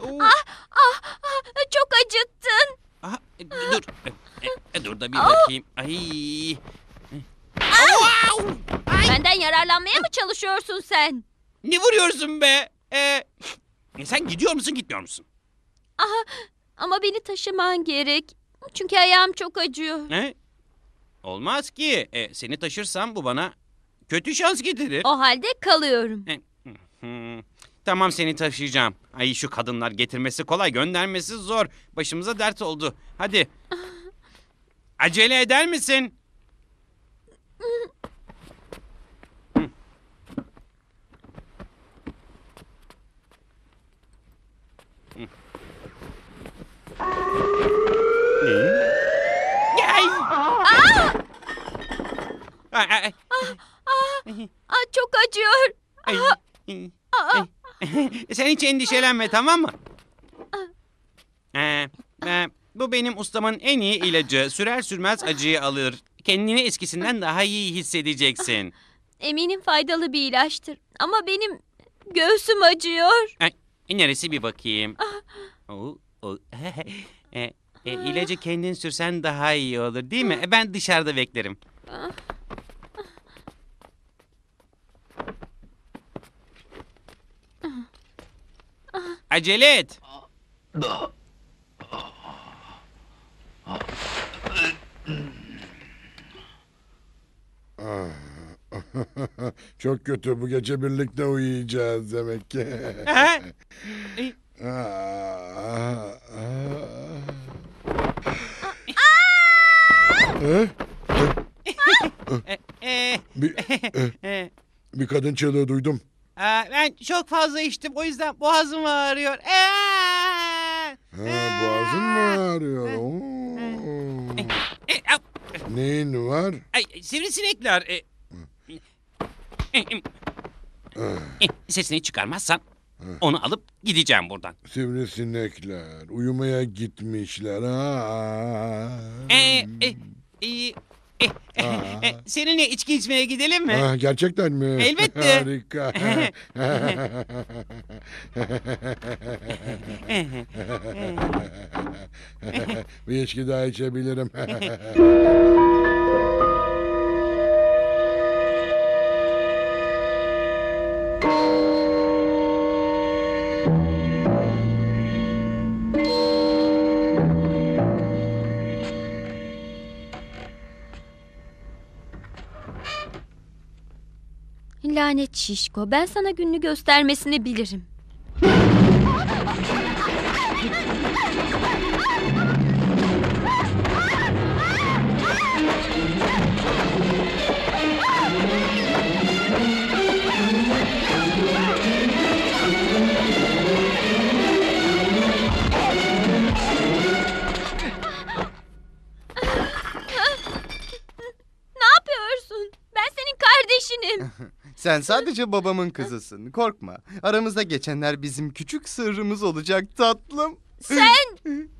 Çok acıttın. Dur da bir bakayım. Benden yararlanmaya mı çalışıyorsun sen? Ne vuruyorsun be? Sen gidiyor musun, gitmiyor musun? Ama beni taşıman gerek. Çünkü ayağım çok acıyor. Olmaz ki. Seni taşırsam bu bana kötü şans getirir. O halde kalıyorum. Tamam, seni taşıyacağım. Şu kadınlar, getirmesi kolay, göndermesi zor. Başımıza dert oldu. Hadi. Acele eder misin? Çok acıyor. Sen hiç endişelenme, tamam mı? Bu benim ustamın en iyi ilacı. Sürer sürmez acıyı alır. Kendini eskisinden daha iyi hissedeceksin. Eminim faydalı bir ilaçtır. Ama benim göğsüm acıyor. Neresi bir bakayım. İlacı kendin sürsen daha iyi olur, değil mi? Ben dışarıda beklerim. Acele et. Çok kötü. Bu gece birlikte uyuyacağız demek ki. Bir kadın çığlığı duydum. Ben çok fazla içtim, o yüzden boğazım ağrıyor. Boğazın mı ağrıyor? Neyin var? Sivrisinekler. Sesini çıkarmazsan onu alıp gideceğim buradan. Sivrisinekler uyumaya gitmişler. Seninle içki içmeye gidelim mi? Gerçekten mi? Elbette. Harika. Bir içki daha içebilirim. Lanet şişko. Ben sana gününü göstermesini bilirim. Ne yapıyorsun? Ben senin kardeşinim. Sen sadece babamın kızısın. Korkma. Aramızda geçenler bizim küçük sırrımız olacak tatlım. Sen!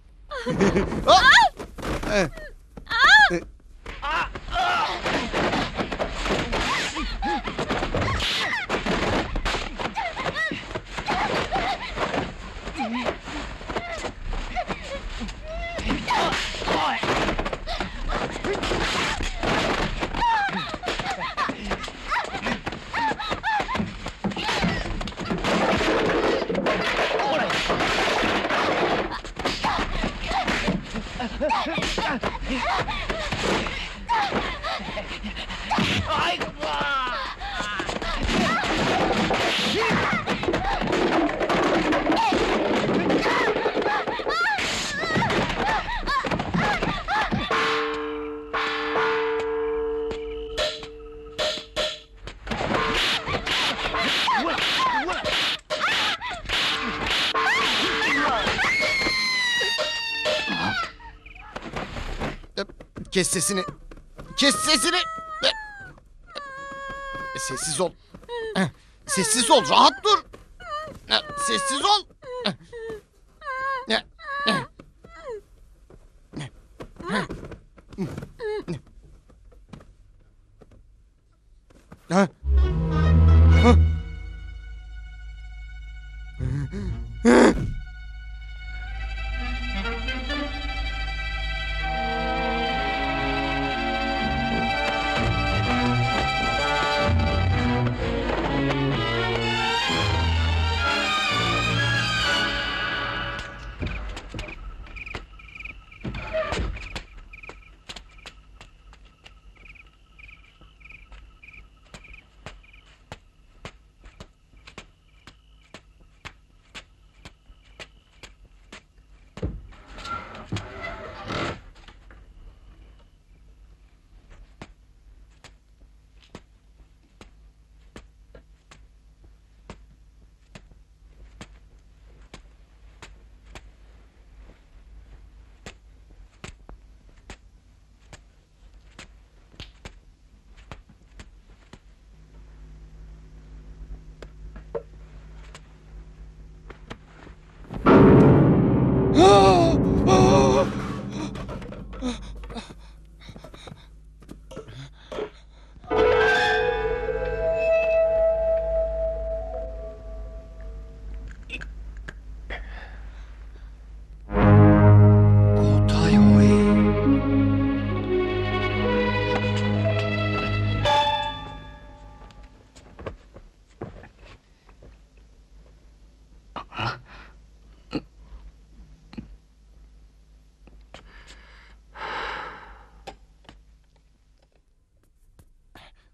Kes sesini. Kes sesini. Sessiz ol. Sessiz ol. Rahat dur. Sessiz ol.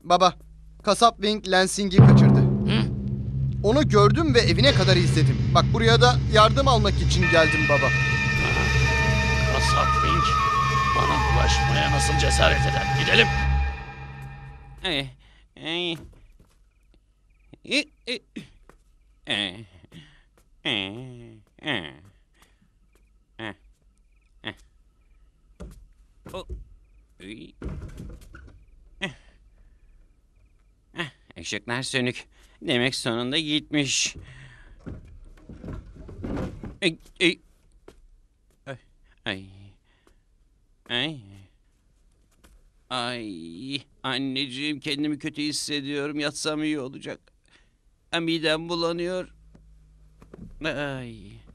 Baba, kasap Wing Lansing'i kaçırdı. Onu gördüm ve evine kadar izledim. Bak buraya da yardım almak için geldim baba. Kasap Wing bana bulaşmaya nasıl cesaret eder? Gidelim. Işıklar sönük. Demek sonunda gitmiş. Ay, anneciğim kendimi kötü hissediyorum. Yatsam iyi olacak. Midem bulanıyor. Ay.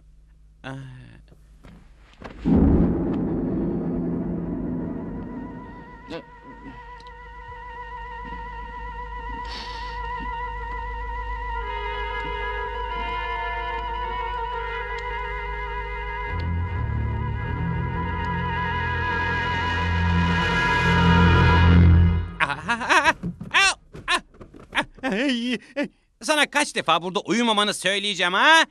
Sana kaç defa burada uyumamanı söyleyeceğim ha?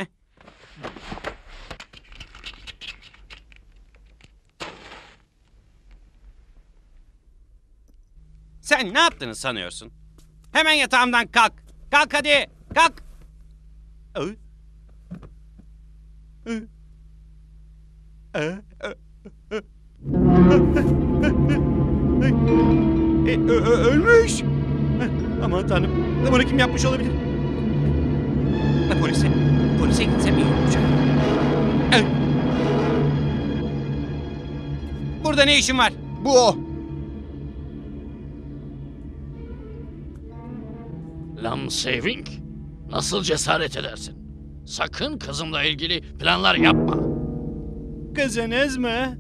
Sen ne yaptığını sanıyorsun? Hemen yatağımdan kalk. Kalk hadi. Kalk. Ölmüş. Aman tanrım. Bunu kim yapmış olabilir? Polise gitsem iyi olacak. Burada ne işin var? Bu o. Lansing, nasıl cesaret edersin? Sakın kızımla ilgili planlar yapma. Kızınız mı?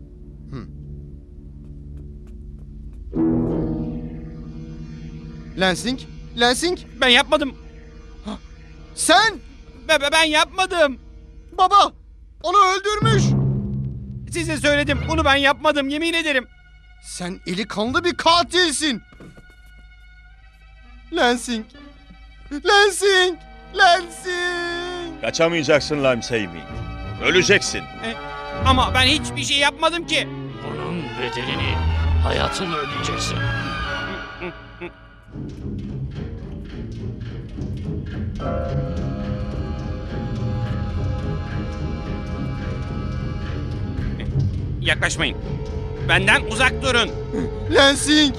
Lansing? Lansing? Ben yapmadım. Sen? Ben yapmadım. Baba! Onu öldürmüş. Size söyledim. Bunu ben yapmadım. Yemin ederim. Sen eli kanlı bir katilsin. Lansing. Lansing. Lansing. Kaçamayacaksın Lansing. Öleceksin. Ama ben hiçbir şey yapmadım ki. Bunun bedelini hayatınla ödeyeceksin. Yaklaşmayın. Benden uzak durun. Lansing.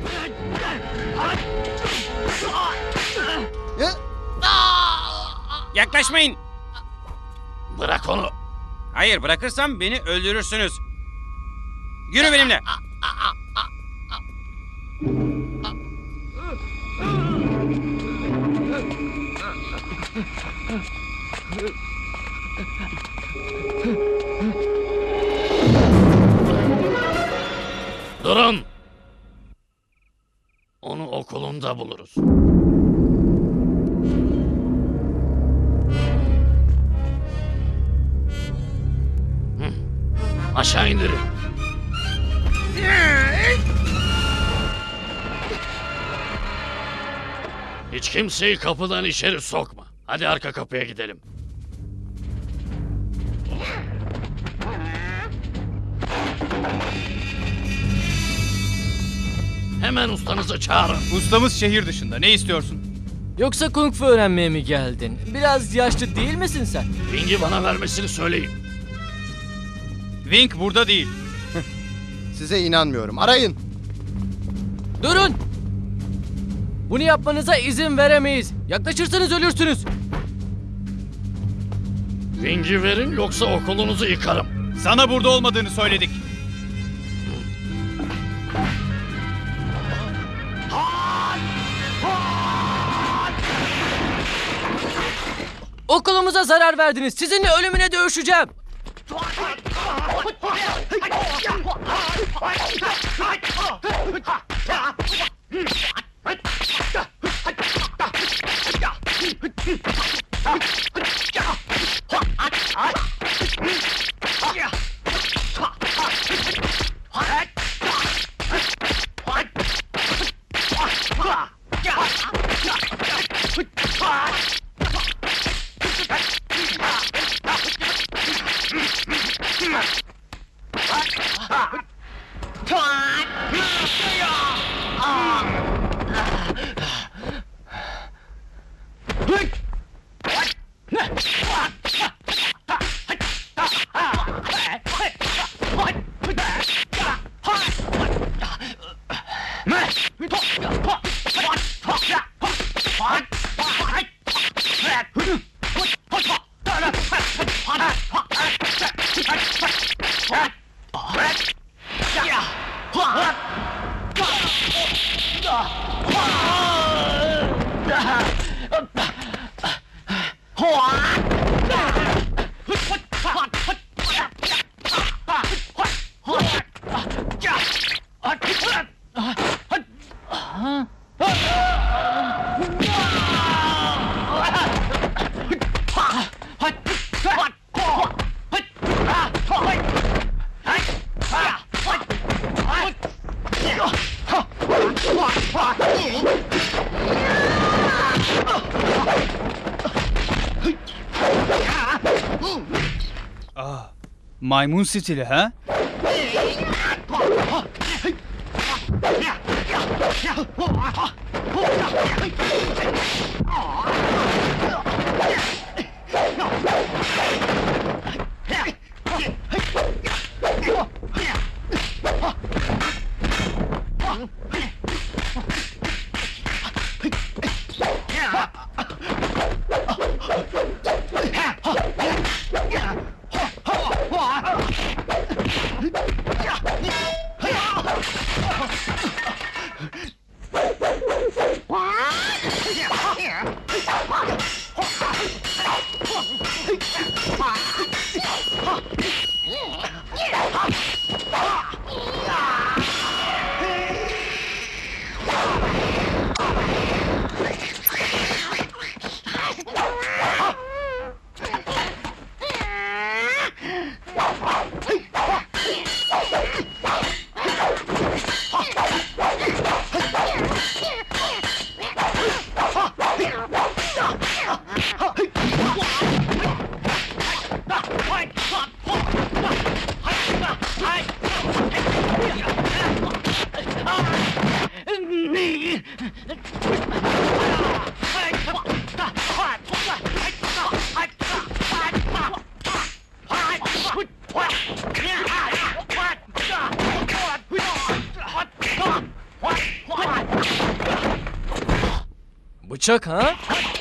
Yaklaşmayın. Bırak onu. Hayır, bırakırsam beni öldürürsünüz. Yürü benimle. Durun. Onu okulunda buluruz. Aşağı indirin. Hiç kimseyi kapıdan içeri sokma. Hadi arka kapıya gidelim. Hemen ustanızı çağırın. Ustamız şehir dışında. Ne istiyorsun? Yoksa kung fu öğrenmeye mi geldin? Biraz yaşlı değil misin sen? Wing'i bana vermesini söyleyin. Wing burada değil. Size inanmıyorum. Arayın. Durun! Bunu yapmanıza izin veremeyiz. Yaklaşırsanız ölürsünüz. Wing'i verin yoksa okulunuzu yıkarım. Sana burada olmadığını söyledik. Okulumuza zarar verdiniz. Sizinle ölümüne dövüşeceğim. Maymun stili ha? Bıçak ha?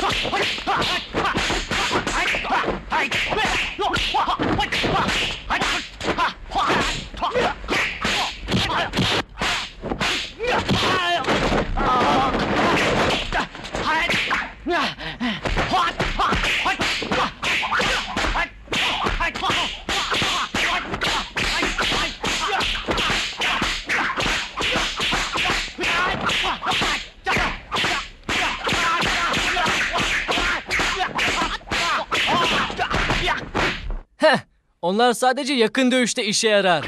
Heh, onlar sadece yakın dövüşte işe yarar.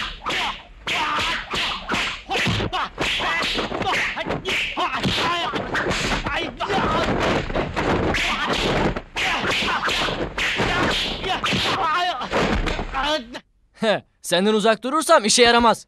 Heh, senden uzak durursam işe yaramaz.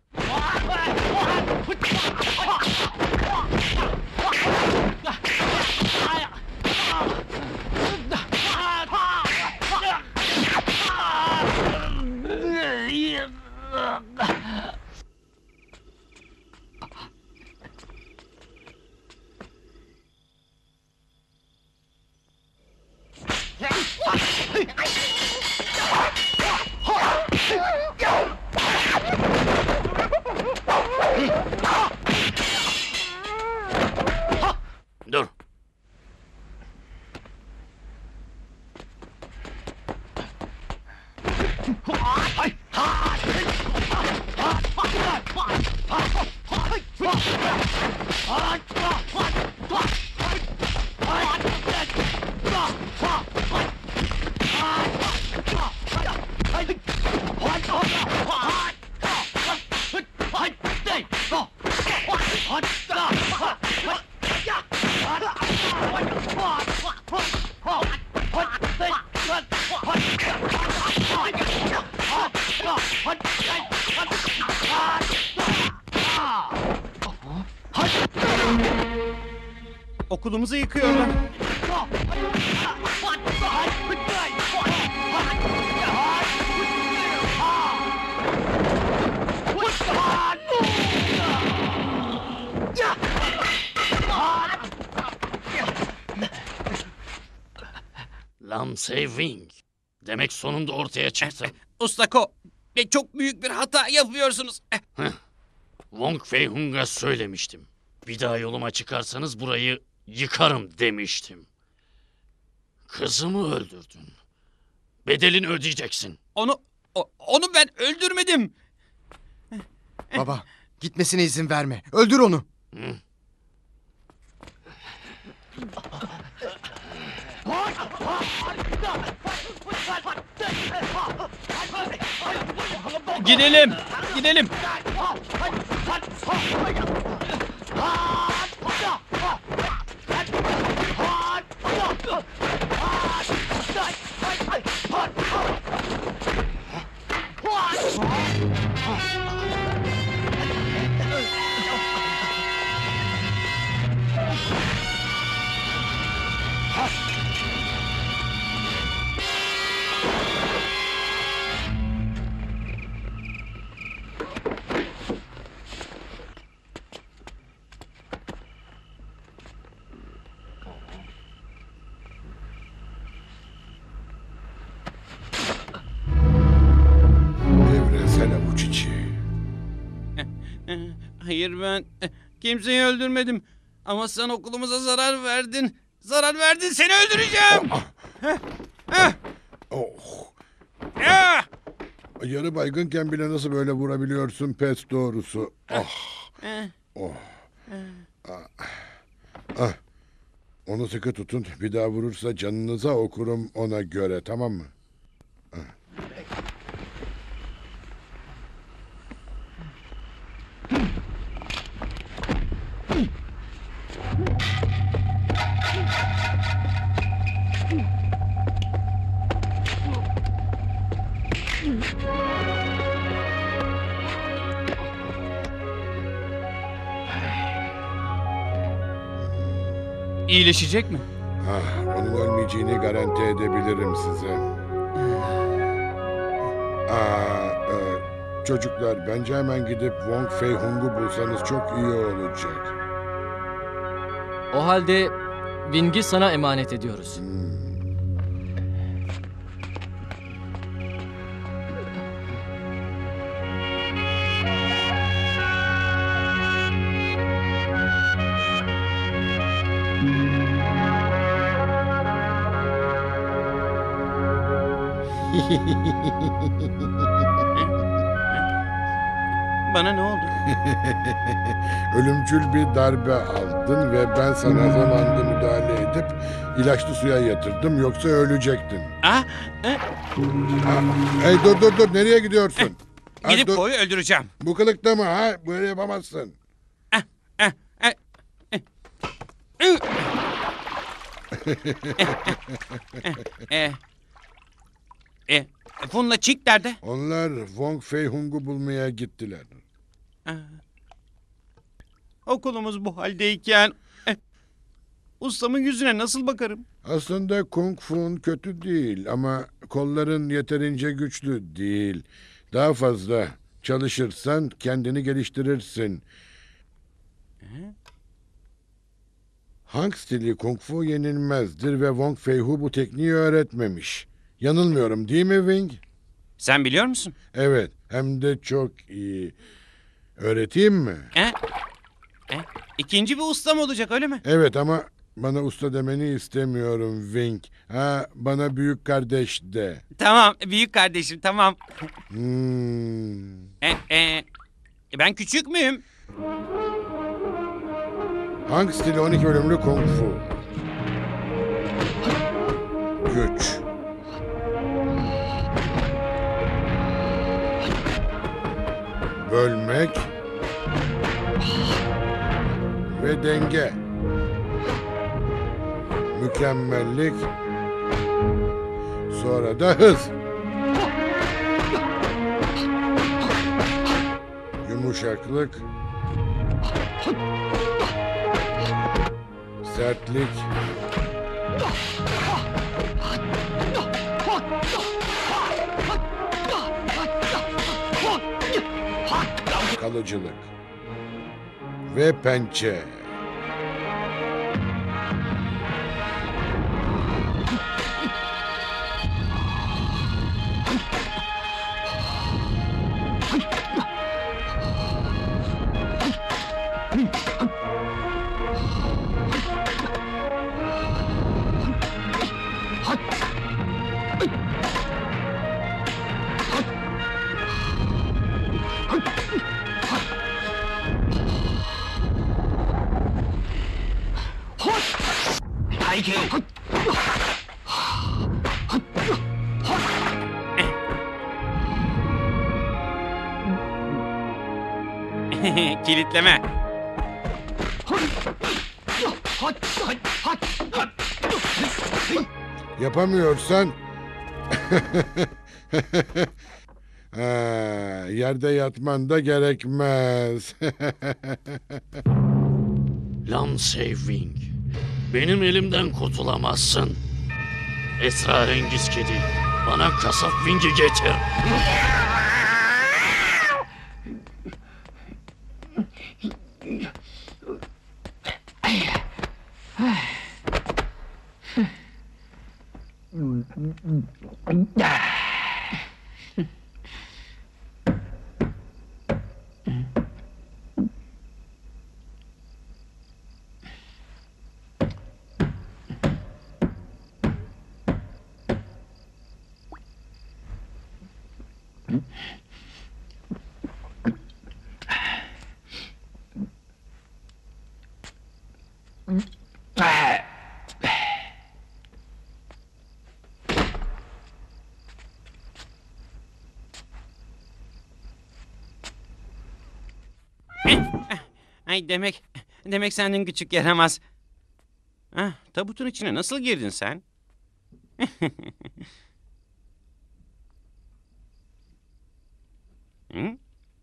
Dur. Okulumuzu yıkıyorlar. Lamsey Wing. Demek sonunda ortaya çıktın. Usta Ko, çok büyük bir hata yapıyorsunuz. Wong Fei Hung'a söylemiştim. Bir daha yoluma çıkarsanız burayı yıkarım demiştim. Kızımı öldürdün. Bedelini ödeyeceksin. Onu ben öldürmedim. Baba, gitmesine izin verme. Öldür onu. Gidelim. Gidelim. Evrensel avuç içi. Hayır, ben kimseyi öldürmedim. Ama sen okulumuza zarar verdin. Zarar verdin, seni öldüreceğim. Yarı baygınken bile nasıl böyle vurabiliyorsun pes doğrusu. Onu sıkı tutun. Bir daha vurursa canınıza okurum ona göre, tamam mı? İyileşecek mi? Onun ölmeyeceğini garanti edebilirim size. Çocuklar, bence hemen gidip Wong Fei Hung'u bulsanız çok iyi olacak. O halde Wing'i sana emanet ediyoruz. Bana ne oldu? Ölümcül bir darbe aldın ve ben sana zamanında müdahale edip ilaçlı suya yatırdım, yoksa ölecektin. Hey, dur, nereye gidiyorsun? Gidip Ko'yu öldüreceğim. Bu kılıkta mı ha? Böyle yapamazsın. Fun'la Chick nerede? Onlar Wong Fei Hung'u bulmaya gittiler. Okulumuz bu haldeyken ustamın yüzüne nasıl bakarım? Aslında Kung Fu'un kötü değil ama kolların yeterince güçlü değil. Daha fazla çalışırsan kendini geliştirirsin. Hang stili Kung Fu yenilmezdir ve Wong Fei Hu bu tekniği öğretmemiş. Yanılmıyorum değil mi Wing? Sen biliyor musun? Evet, hem de çok iyi. Öğreteyim mi? İkinci bir ustam olacak, öyle mi? Evet ama bana usta demeni istemiyorum Wing. Bana büyük kardeş de. Tamam, büyük kardeşim, tamam. Ben küçük müyüm? Hang stili 12 bölümlü Kung Fu. Güç. Bölmek. Ve denge. Mükemmellik. Sonra da hız. Yumuşaklık. Sertlik. Kalıcılık. Ve pençe. Kilitleme. Yapamıyorsan ha, yerde yatman da gerekmez. Lansey Wing, benim elimden kurtulamazsın. Esrarengiz kedi, bana kasap Wing'i getir. Ay demek sendin küçük yaramaz. Ah, tabutun içine nasıl girdin sen? Hı?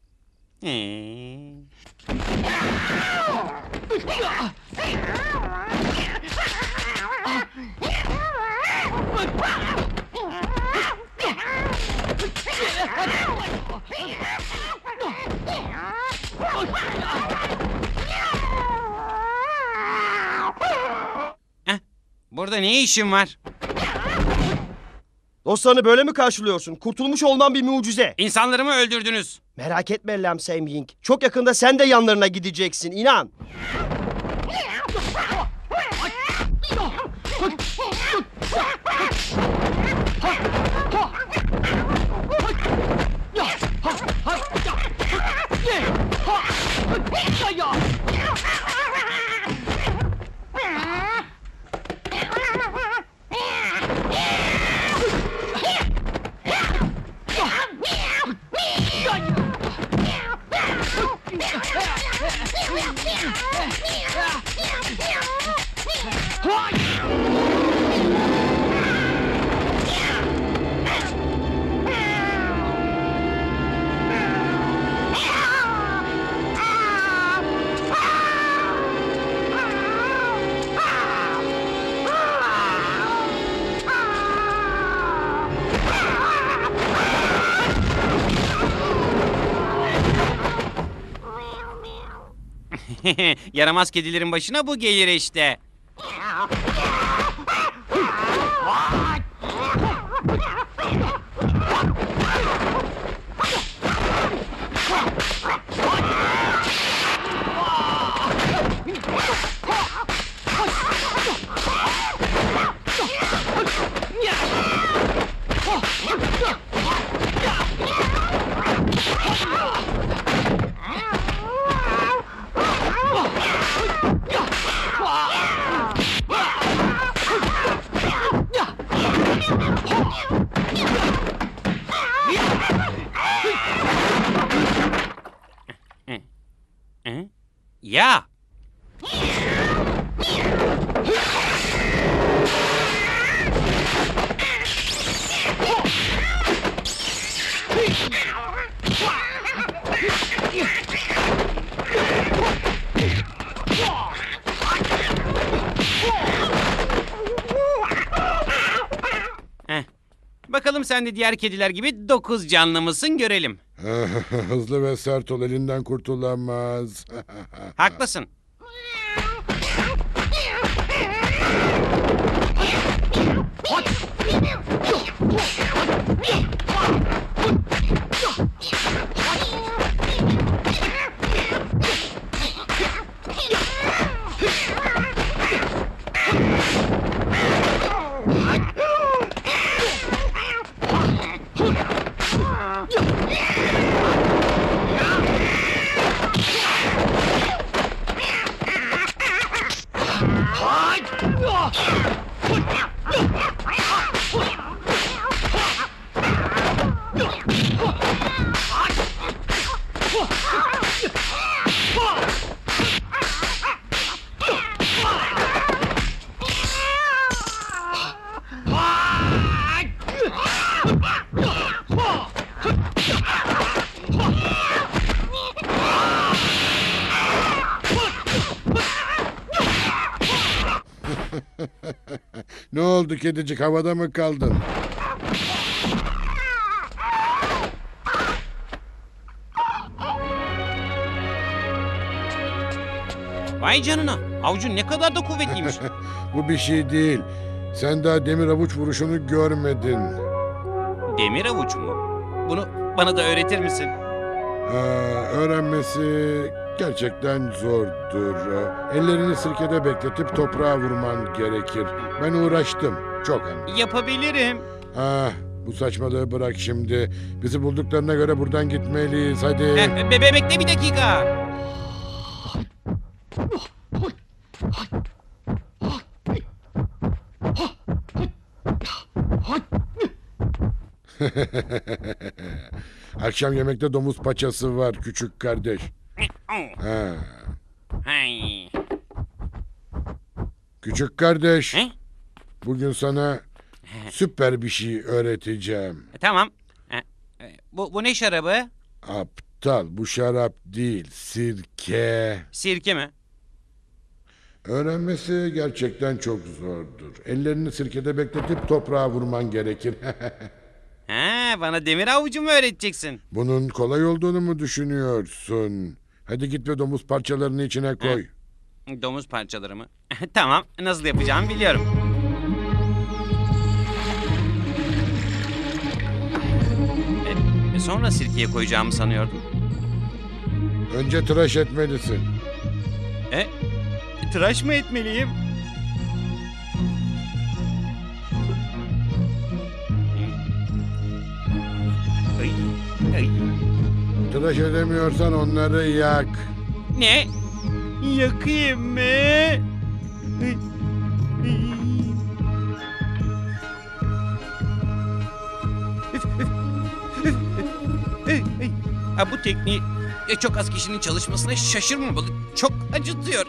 Burada ne işin var? Dostlarını böyle mi karşılıyorsun? Kurtulmuş olman bir mucize. İnsanlarımı öldürdünüz. Merak etme Lansey Wing. Çok yakında sen de yanlarına gideceksin. İnan. Yaramaz kedilerin başına bu gelir işte. Bakalım sen de diğer kediler gibi 9 canlı mısın görelim. Hızlı ve sert ol, elinden kurtulamaz. Haklısın. Ne oldu kedicik, havada mı kaldın? Vay canına. Avucun ne kadar da kuvvetliymiş. Bu bir şey değil. Sen daha demir avuç vuruşunu görmedin. Demir avuç mu? Bunu bana da öğretir misin? Öğrenmesi gerçekten zordur. Ellerini sirkede bekletip toprağa vurman gerekir. Ben uğraştım. Çok hem. Yapabilirim. Bu saçmalığı bırak şimdi. Bizi bulduklarına göre buradan gitmeliyiz. Hadi. Bekle bir dakika. Akşam yemekte domuz paçası var küçük kardeş. Hay. Küçük kardeş. Bugün sana süper bir şey öğreteceğim. Tamam. Bu ne şarabı? Aptal, bu şarap değil, sirke. Sirke mi? Öğrenmesi gerçekten çok zordur. Ellerini sirkede bekletip toprağa vurman gerekir. Bana demir avucu mu öğreteceksin? Bunun kolay olduğunu mu düşünüyorsun? Hadi git ve domuz parçalarını içine koy. Domuz parçaları mı? Tamam, nasıl yapacağımı biliyorum. Sonra sirkeye koyacağımı sanıyordum. Önce tıraş etmelisin. Tıraş mı etmeliyim? Tıraş edemiyorsan onları yak. Ne? Yakayım mı? Bu tekniği çok az kişinin çalışmasına şaşırmamalı. Çok acıtıyor.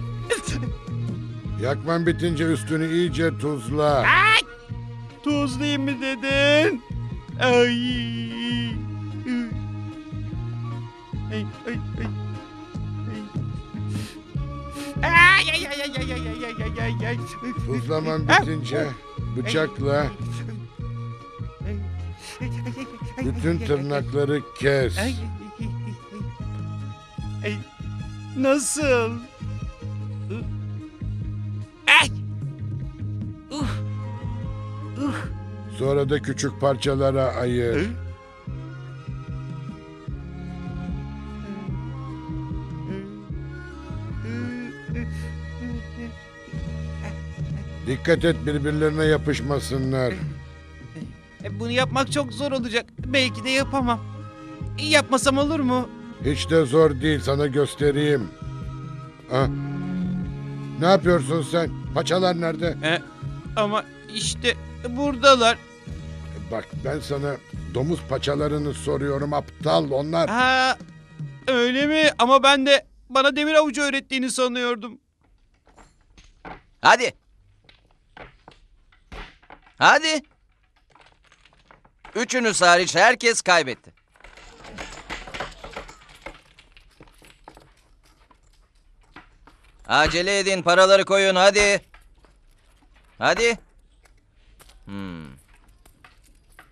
Yakman bitince üstünü iyice tuzla. Tuzlayayım mı dedin? Tuzlaman bitince bıçakla bütün tırnakları kes. Nasıl? Sonra da küçük parçalara ayır. Dikkat et birbirlerine yapışmasınlar. Bunu yapmak çok zor olacak. Belki de yapamam. Yapmasam olur mu? Hiç de zor değil, sana göstereyim. Ne yapıyorsun sen? Paçalar nerede? Ama işte buradalar. Bak ben sana domuz paçalarını soruyorum aptal onlar. Öyle mi? Ama ben de bana demir avucu öğrettiğini sanıyordum. Hadi. Hadi. Üçünüz hariç herkes kaybetti. Acele edin, paraları koyun hadi. Hadi.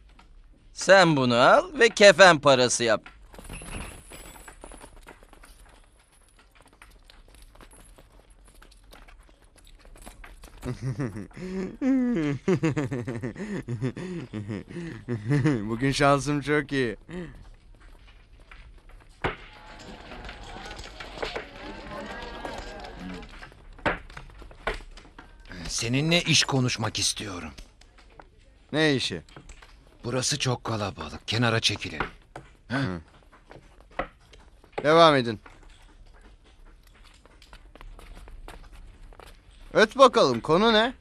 Sen bunu al ve kefen parası yap. Bugün şansım çok iyi. Seninle iş konuşmak istiyorum. Ne işi? Burası çok kalabalık. Kenara çekilelim. Devam edin. Öt bakalım, konu ne?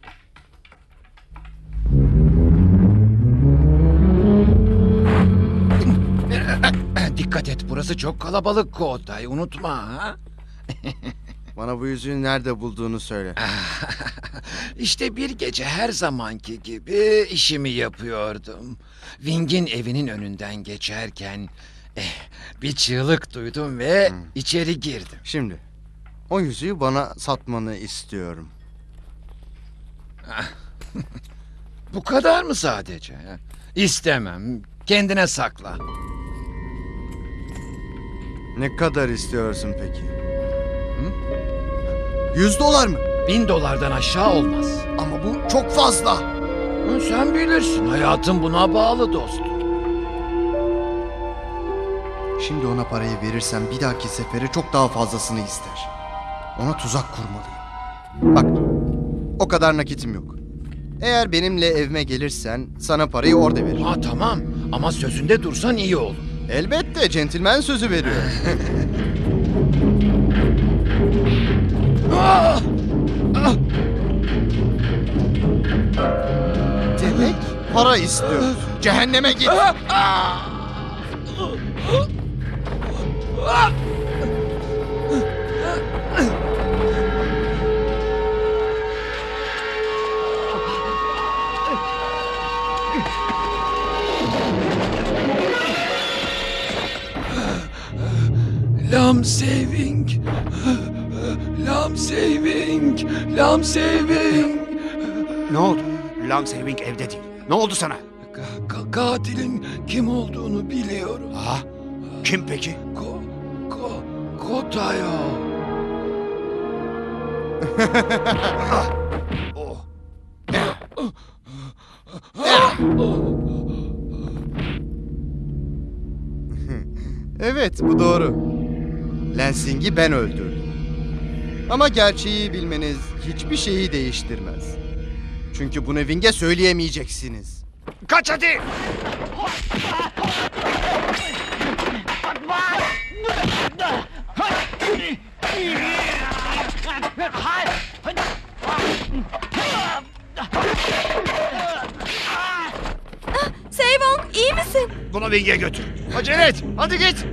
Dikkat et, burası çok kalabalık Kotay. Unutma ha. Bana bu yüzüğü nerede bulduğunu söyle. İşte bir gece her zamanki gibi işimi yapıyordum. Wing'in evinin önünden geçerken bir çığlık duydum ve içeri girdim. Şimdi o yüzüğü bana satmanı istiyorum. Bu kadar mı sadece? İstemem. Kendine sakla. Ne kadar istiyorsun peki? $100 mı? $1000'dan aşağı olmaz. Ama bu çok fazla. Sen bilirsin. Hayatım buna bağlı dostum. Şimdi ona parayı verirsem bir dahaki sefere çok daha fazlasını ister. Ona tuzak kurmalıyım. Bak, o kadar nakitim yok. Eğer benimle evime gelirsen sana parayı orada veririm. Ha tamam, ama sözünde dursan iyi olur. Elbette, centilmen sözü veriyor. Demek para istiyorsun. Cehenneme git. Lam saving. Lam saving. Lam saving. Ne oldu? Lam Saving evde değil. Ne oldu sana? Katilin kim olduğunu biliyorum. Ha? Kim peki? Kotayo. Evet, bu doğru. Lansing'i ben öldürdüm. Ama gerçeği bilmeniz hiçbir şeyi değiştirmez. Çünkü bunu Wing'e söyleyemeyeceksiniz. Kaç hadi! Seyvong, iyi misin? Bunu Wing'e götür. Acele et! Hadi git!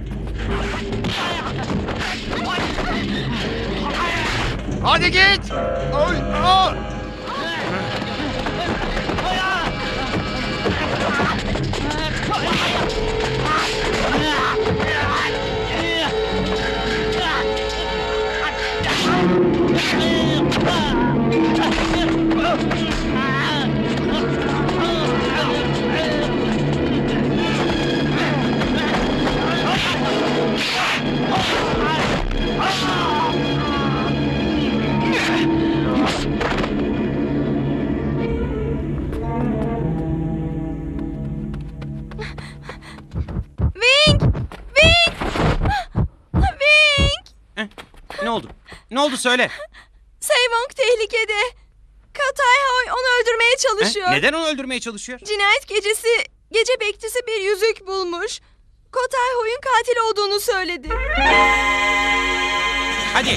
Hadi git! Ay, aa! Ne oldu? Ne oldu söyle. Seyvong tehlikede. Katay Hoy onu öldürmeye çalışıyor. Neden onu öldürmeye çalışıyor? Cinayet gecesi gece bekçisi bir yüzük bulmuş. Kotay Hoy'un katil olduğunu söyledi. Hadi.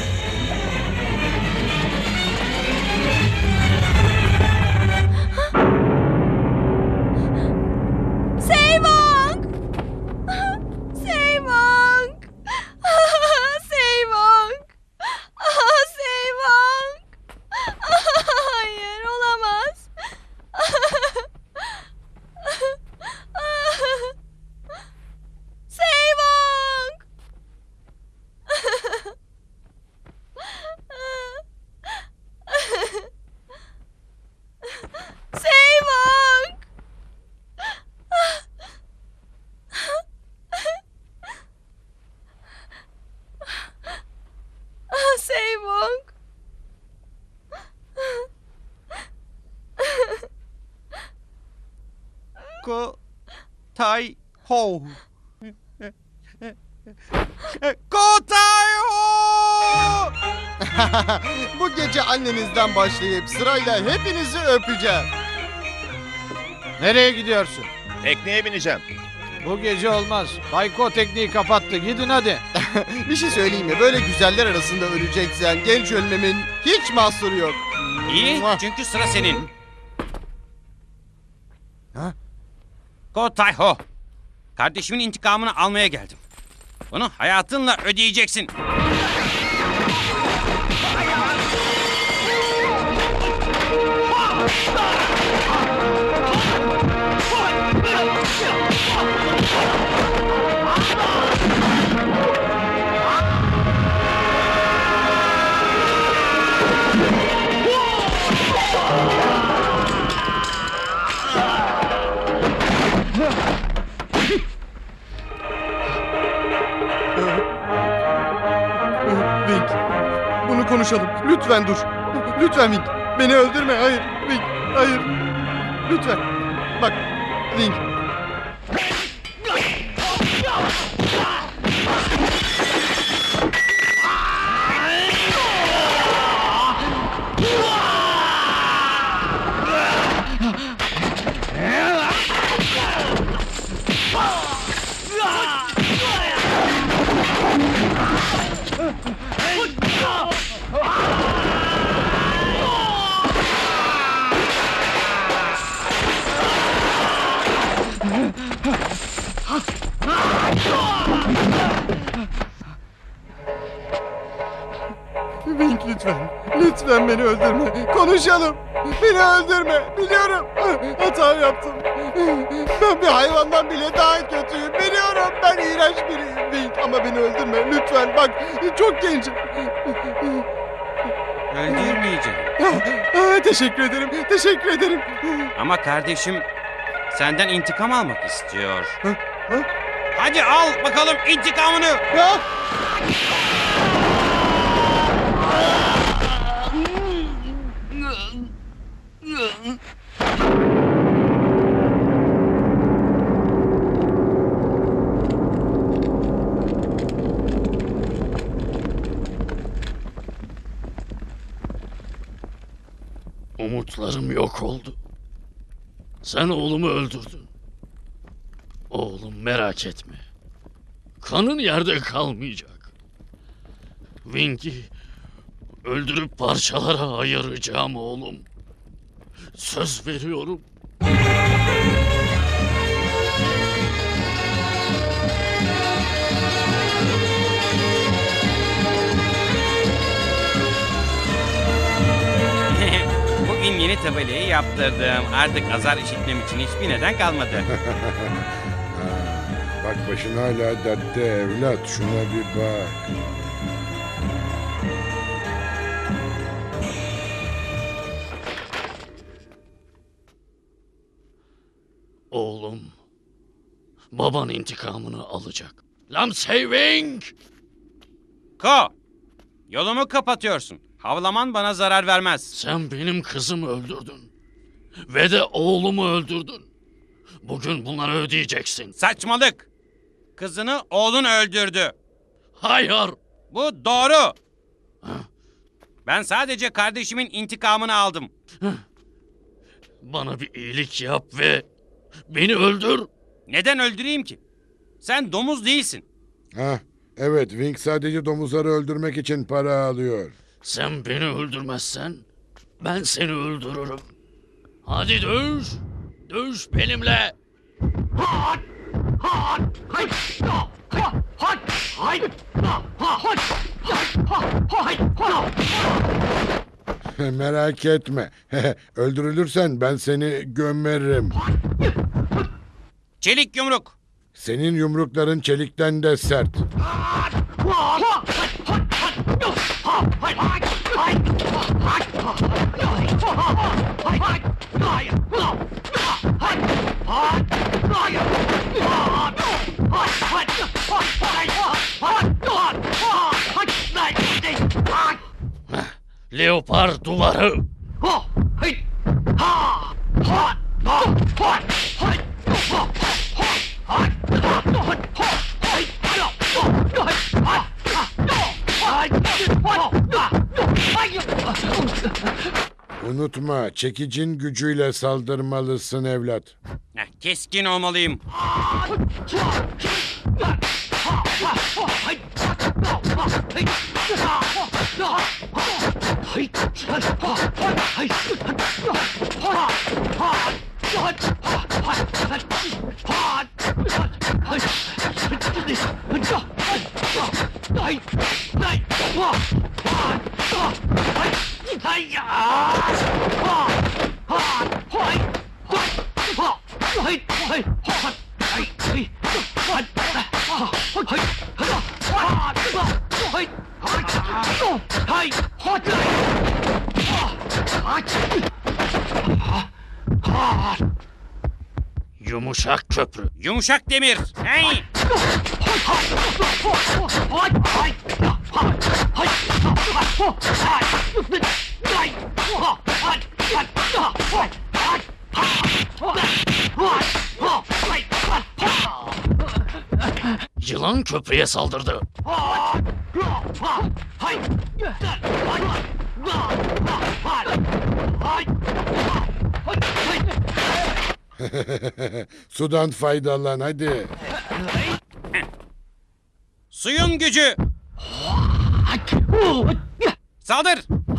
Seyvong! Seyvong! Seyvong! Seyvong! Hayır, olamaz. Seyvong! Ko-Tai-Ho. Ko-Tai-Ho! Bu gece annenizden başlayıp sırayla hepinizi öpeceğim. Nereye gidiyorsun? Tekneye bineceğim. Bu gece olmaz. Bayko tekniği kapattı. Gidin hadi. Bir şey söyleyeyim mi? Böyle güzeller arasında öleceksen genç ölmemin hiç mahsuru yok. İyi, çünkü sıra senin. Ha? Ko-Tai-Ho. Kardeşimin intikamını almaya geldim. Bunu hayatınla ödeyeceksin. Wing, bunu konuşalım. Lütfen dur. Lütfen Wing. Beni öldürme. Hayır. Wing, hayır. Lütfen. Bak, Wing. Wing lütfen. Lütfen beni öldürme. Konuşalım. Beni öldürme. Biliyorum. Hata yaptım. Ben bir hayvandan bile daha kötüyüm. Biliyorum. Ben iğrenç biriyim Wing. Ama beni öldürme. Lütfen. Bak çok gencim. Öldürmeyeceğim. Teşekkür ederim. Teşekkür ederim. Ama kardeşim senden intikam almak istiyor. Hadi al bakalım intikamını. Umutlarım yok oldu. Sen oğlumu öldürdün. Oğlum merak etme. Kanın yerde kalmayacak. Wing'i öldürüp parçalara ayıracağım oğlum. Söz veriyorum. Bugün yeni tabelayı yaptırdım. Artık azar işitmem için hiçbir neden kalmadı. Bak başın hala dertte evlat. Şuna bir bak. Oğlum, baban intikamını alacak. Lamsey Wing! Ko, yolumu kapatıyorsun. Havlaman bana zarar vermez. Sen benim kızımı öldürdün. Ve de oğlumu öldürdün. Bugün bunları ödeyeceksin. Saçmalık. Kızını oğlun öldürdü. Hayır. Bu doğru. Ben sadece kardeşimin intikamını aldım. Bana bir iyilik yap ve beni öldür. Neden öldüreyim ki? Sen domuz değilsin. Evet, Wing sadece domuzları öldürmek için para alıyor. Sen beni öldürmezsen ben seni öldürürüm. Hadi dövüş. Dövüş benimle. Merak etme. Öldürülürsen ben seni gömerim. Çelik yumruk. Senin yumrukların çelikten de sert. Leopar duvarı. Unutma, çekicin gücüyle saldırmalısın evlat. Keskin olmalıyım. Yumuşak köprü. Yumuşak demir. Hey! Yılan köprüye saldırdı. Sudan faydalan hadi. Suyun gücü. Saldır.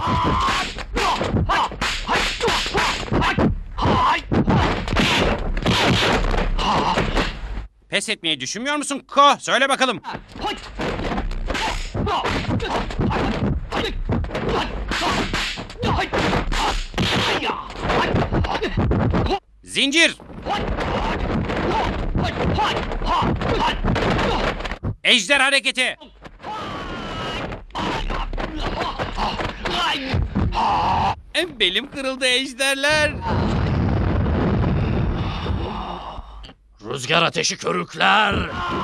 Pes etmeyi düşünmüyor musun Ko? Söyle bakalım. Zincir. Ejder hareketi. Belim kırıldı ejderler. Rüzgar ateşi körükler.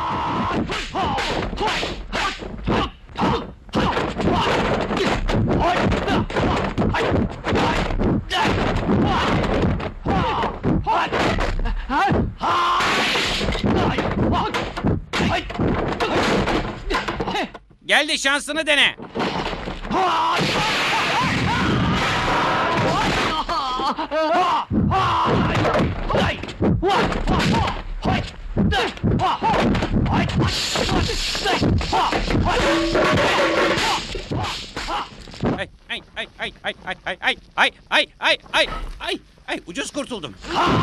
Gel de şansını dene. Ay, ucuz kurtuldum.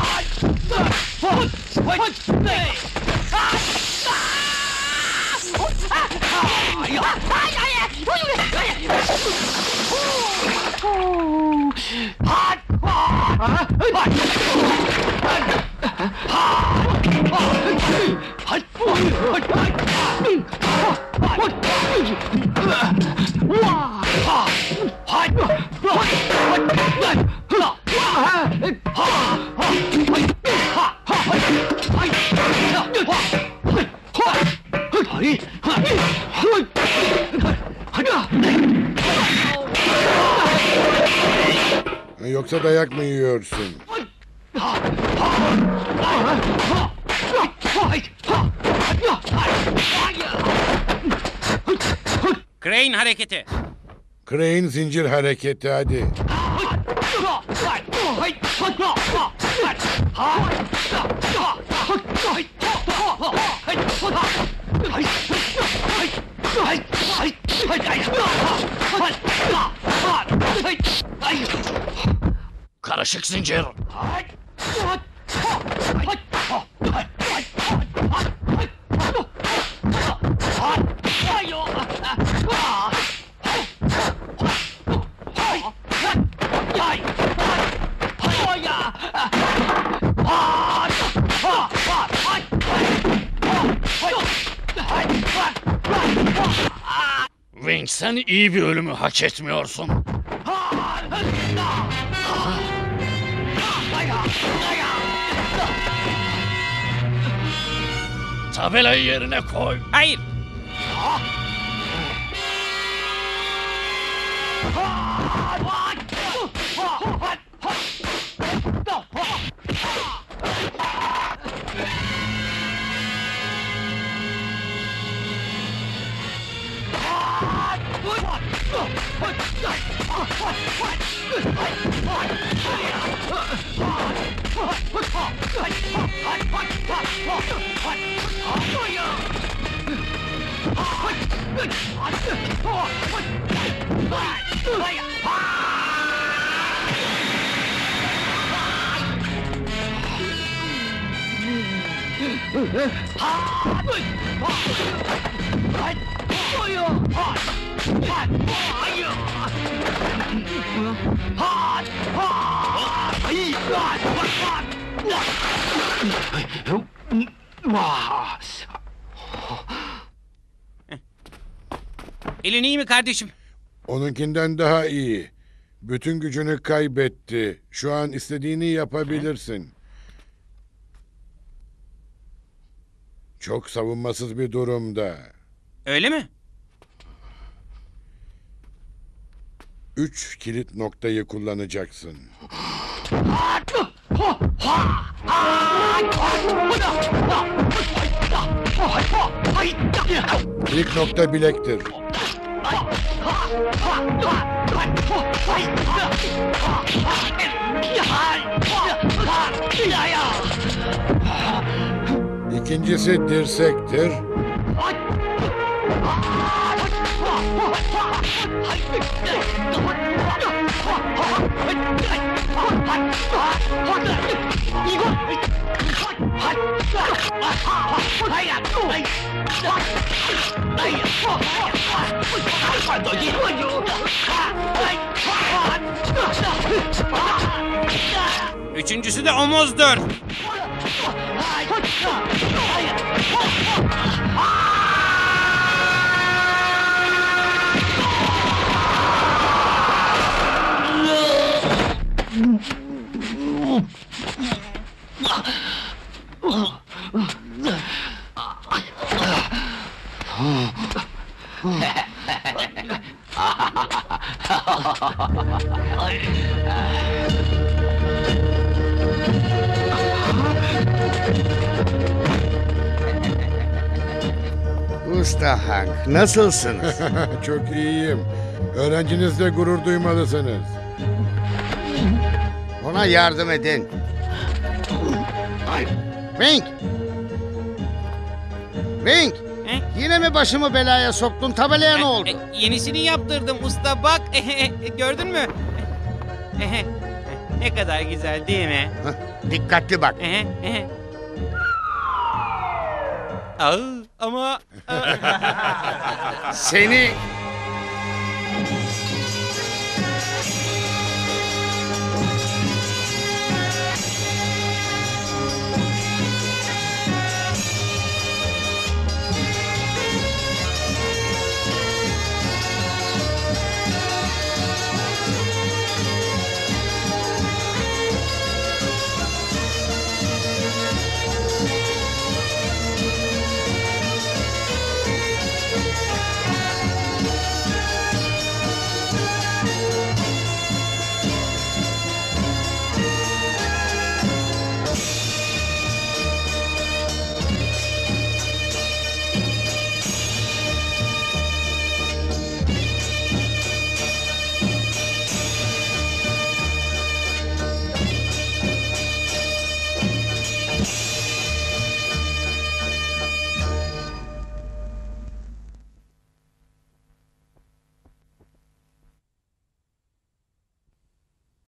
Yoksa dayak mı yiyorsun? Crane hareketi. Crane zincir hareketi hadi. Karışık zincir. Wing, sen iyi bir ölümü hak etmiyorsun. Tabelayı yerine koy. Hayır. Elin iyi mi kardeşim? Onunkinden daha iyi. Bütün gücünü kaybetti. Şu an istediğini yapabilirsin. Çok savunmasız bir durumda. Öyle mi? 3 kilit noktayı kullanacaksın. İlk nokta bilektir. İkincisi dirsektir. Üçüncüsü de omuzdur. Usta Hank, nasılsınız? Çok iyiyim. Öğrencinizle gurur duymalısınız. Ona yardım edin. Wink! Wink! Yine mi başımı belaya soktun? Tabelaya ne oldu? Yenisini yaptırdım usta bak. Gördün mü? Ne kadar güzel değil mi? Dikkatli bak. Ama... Seni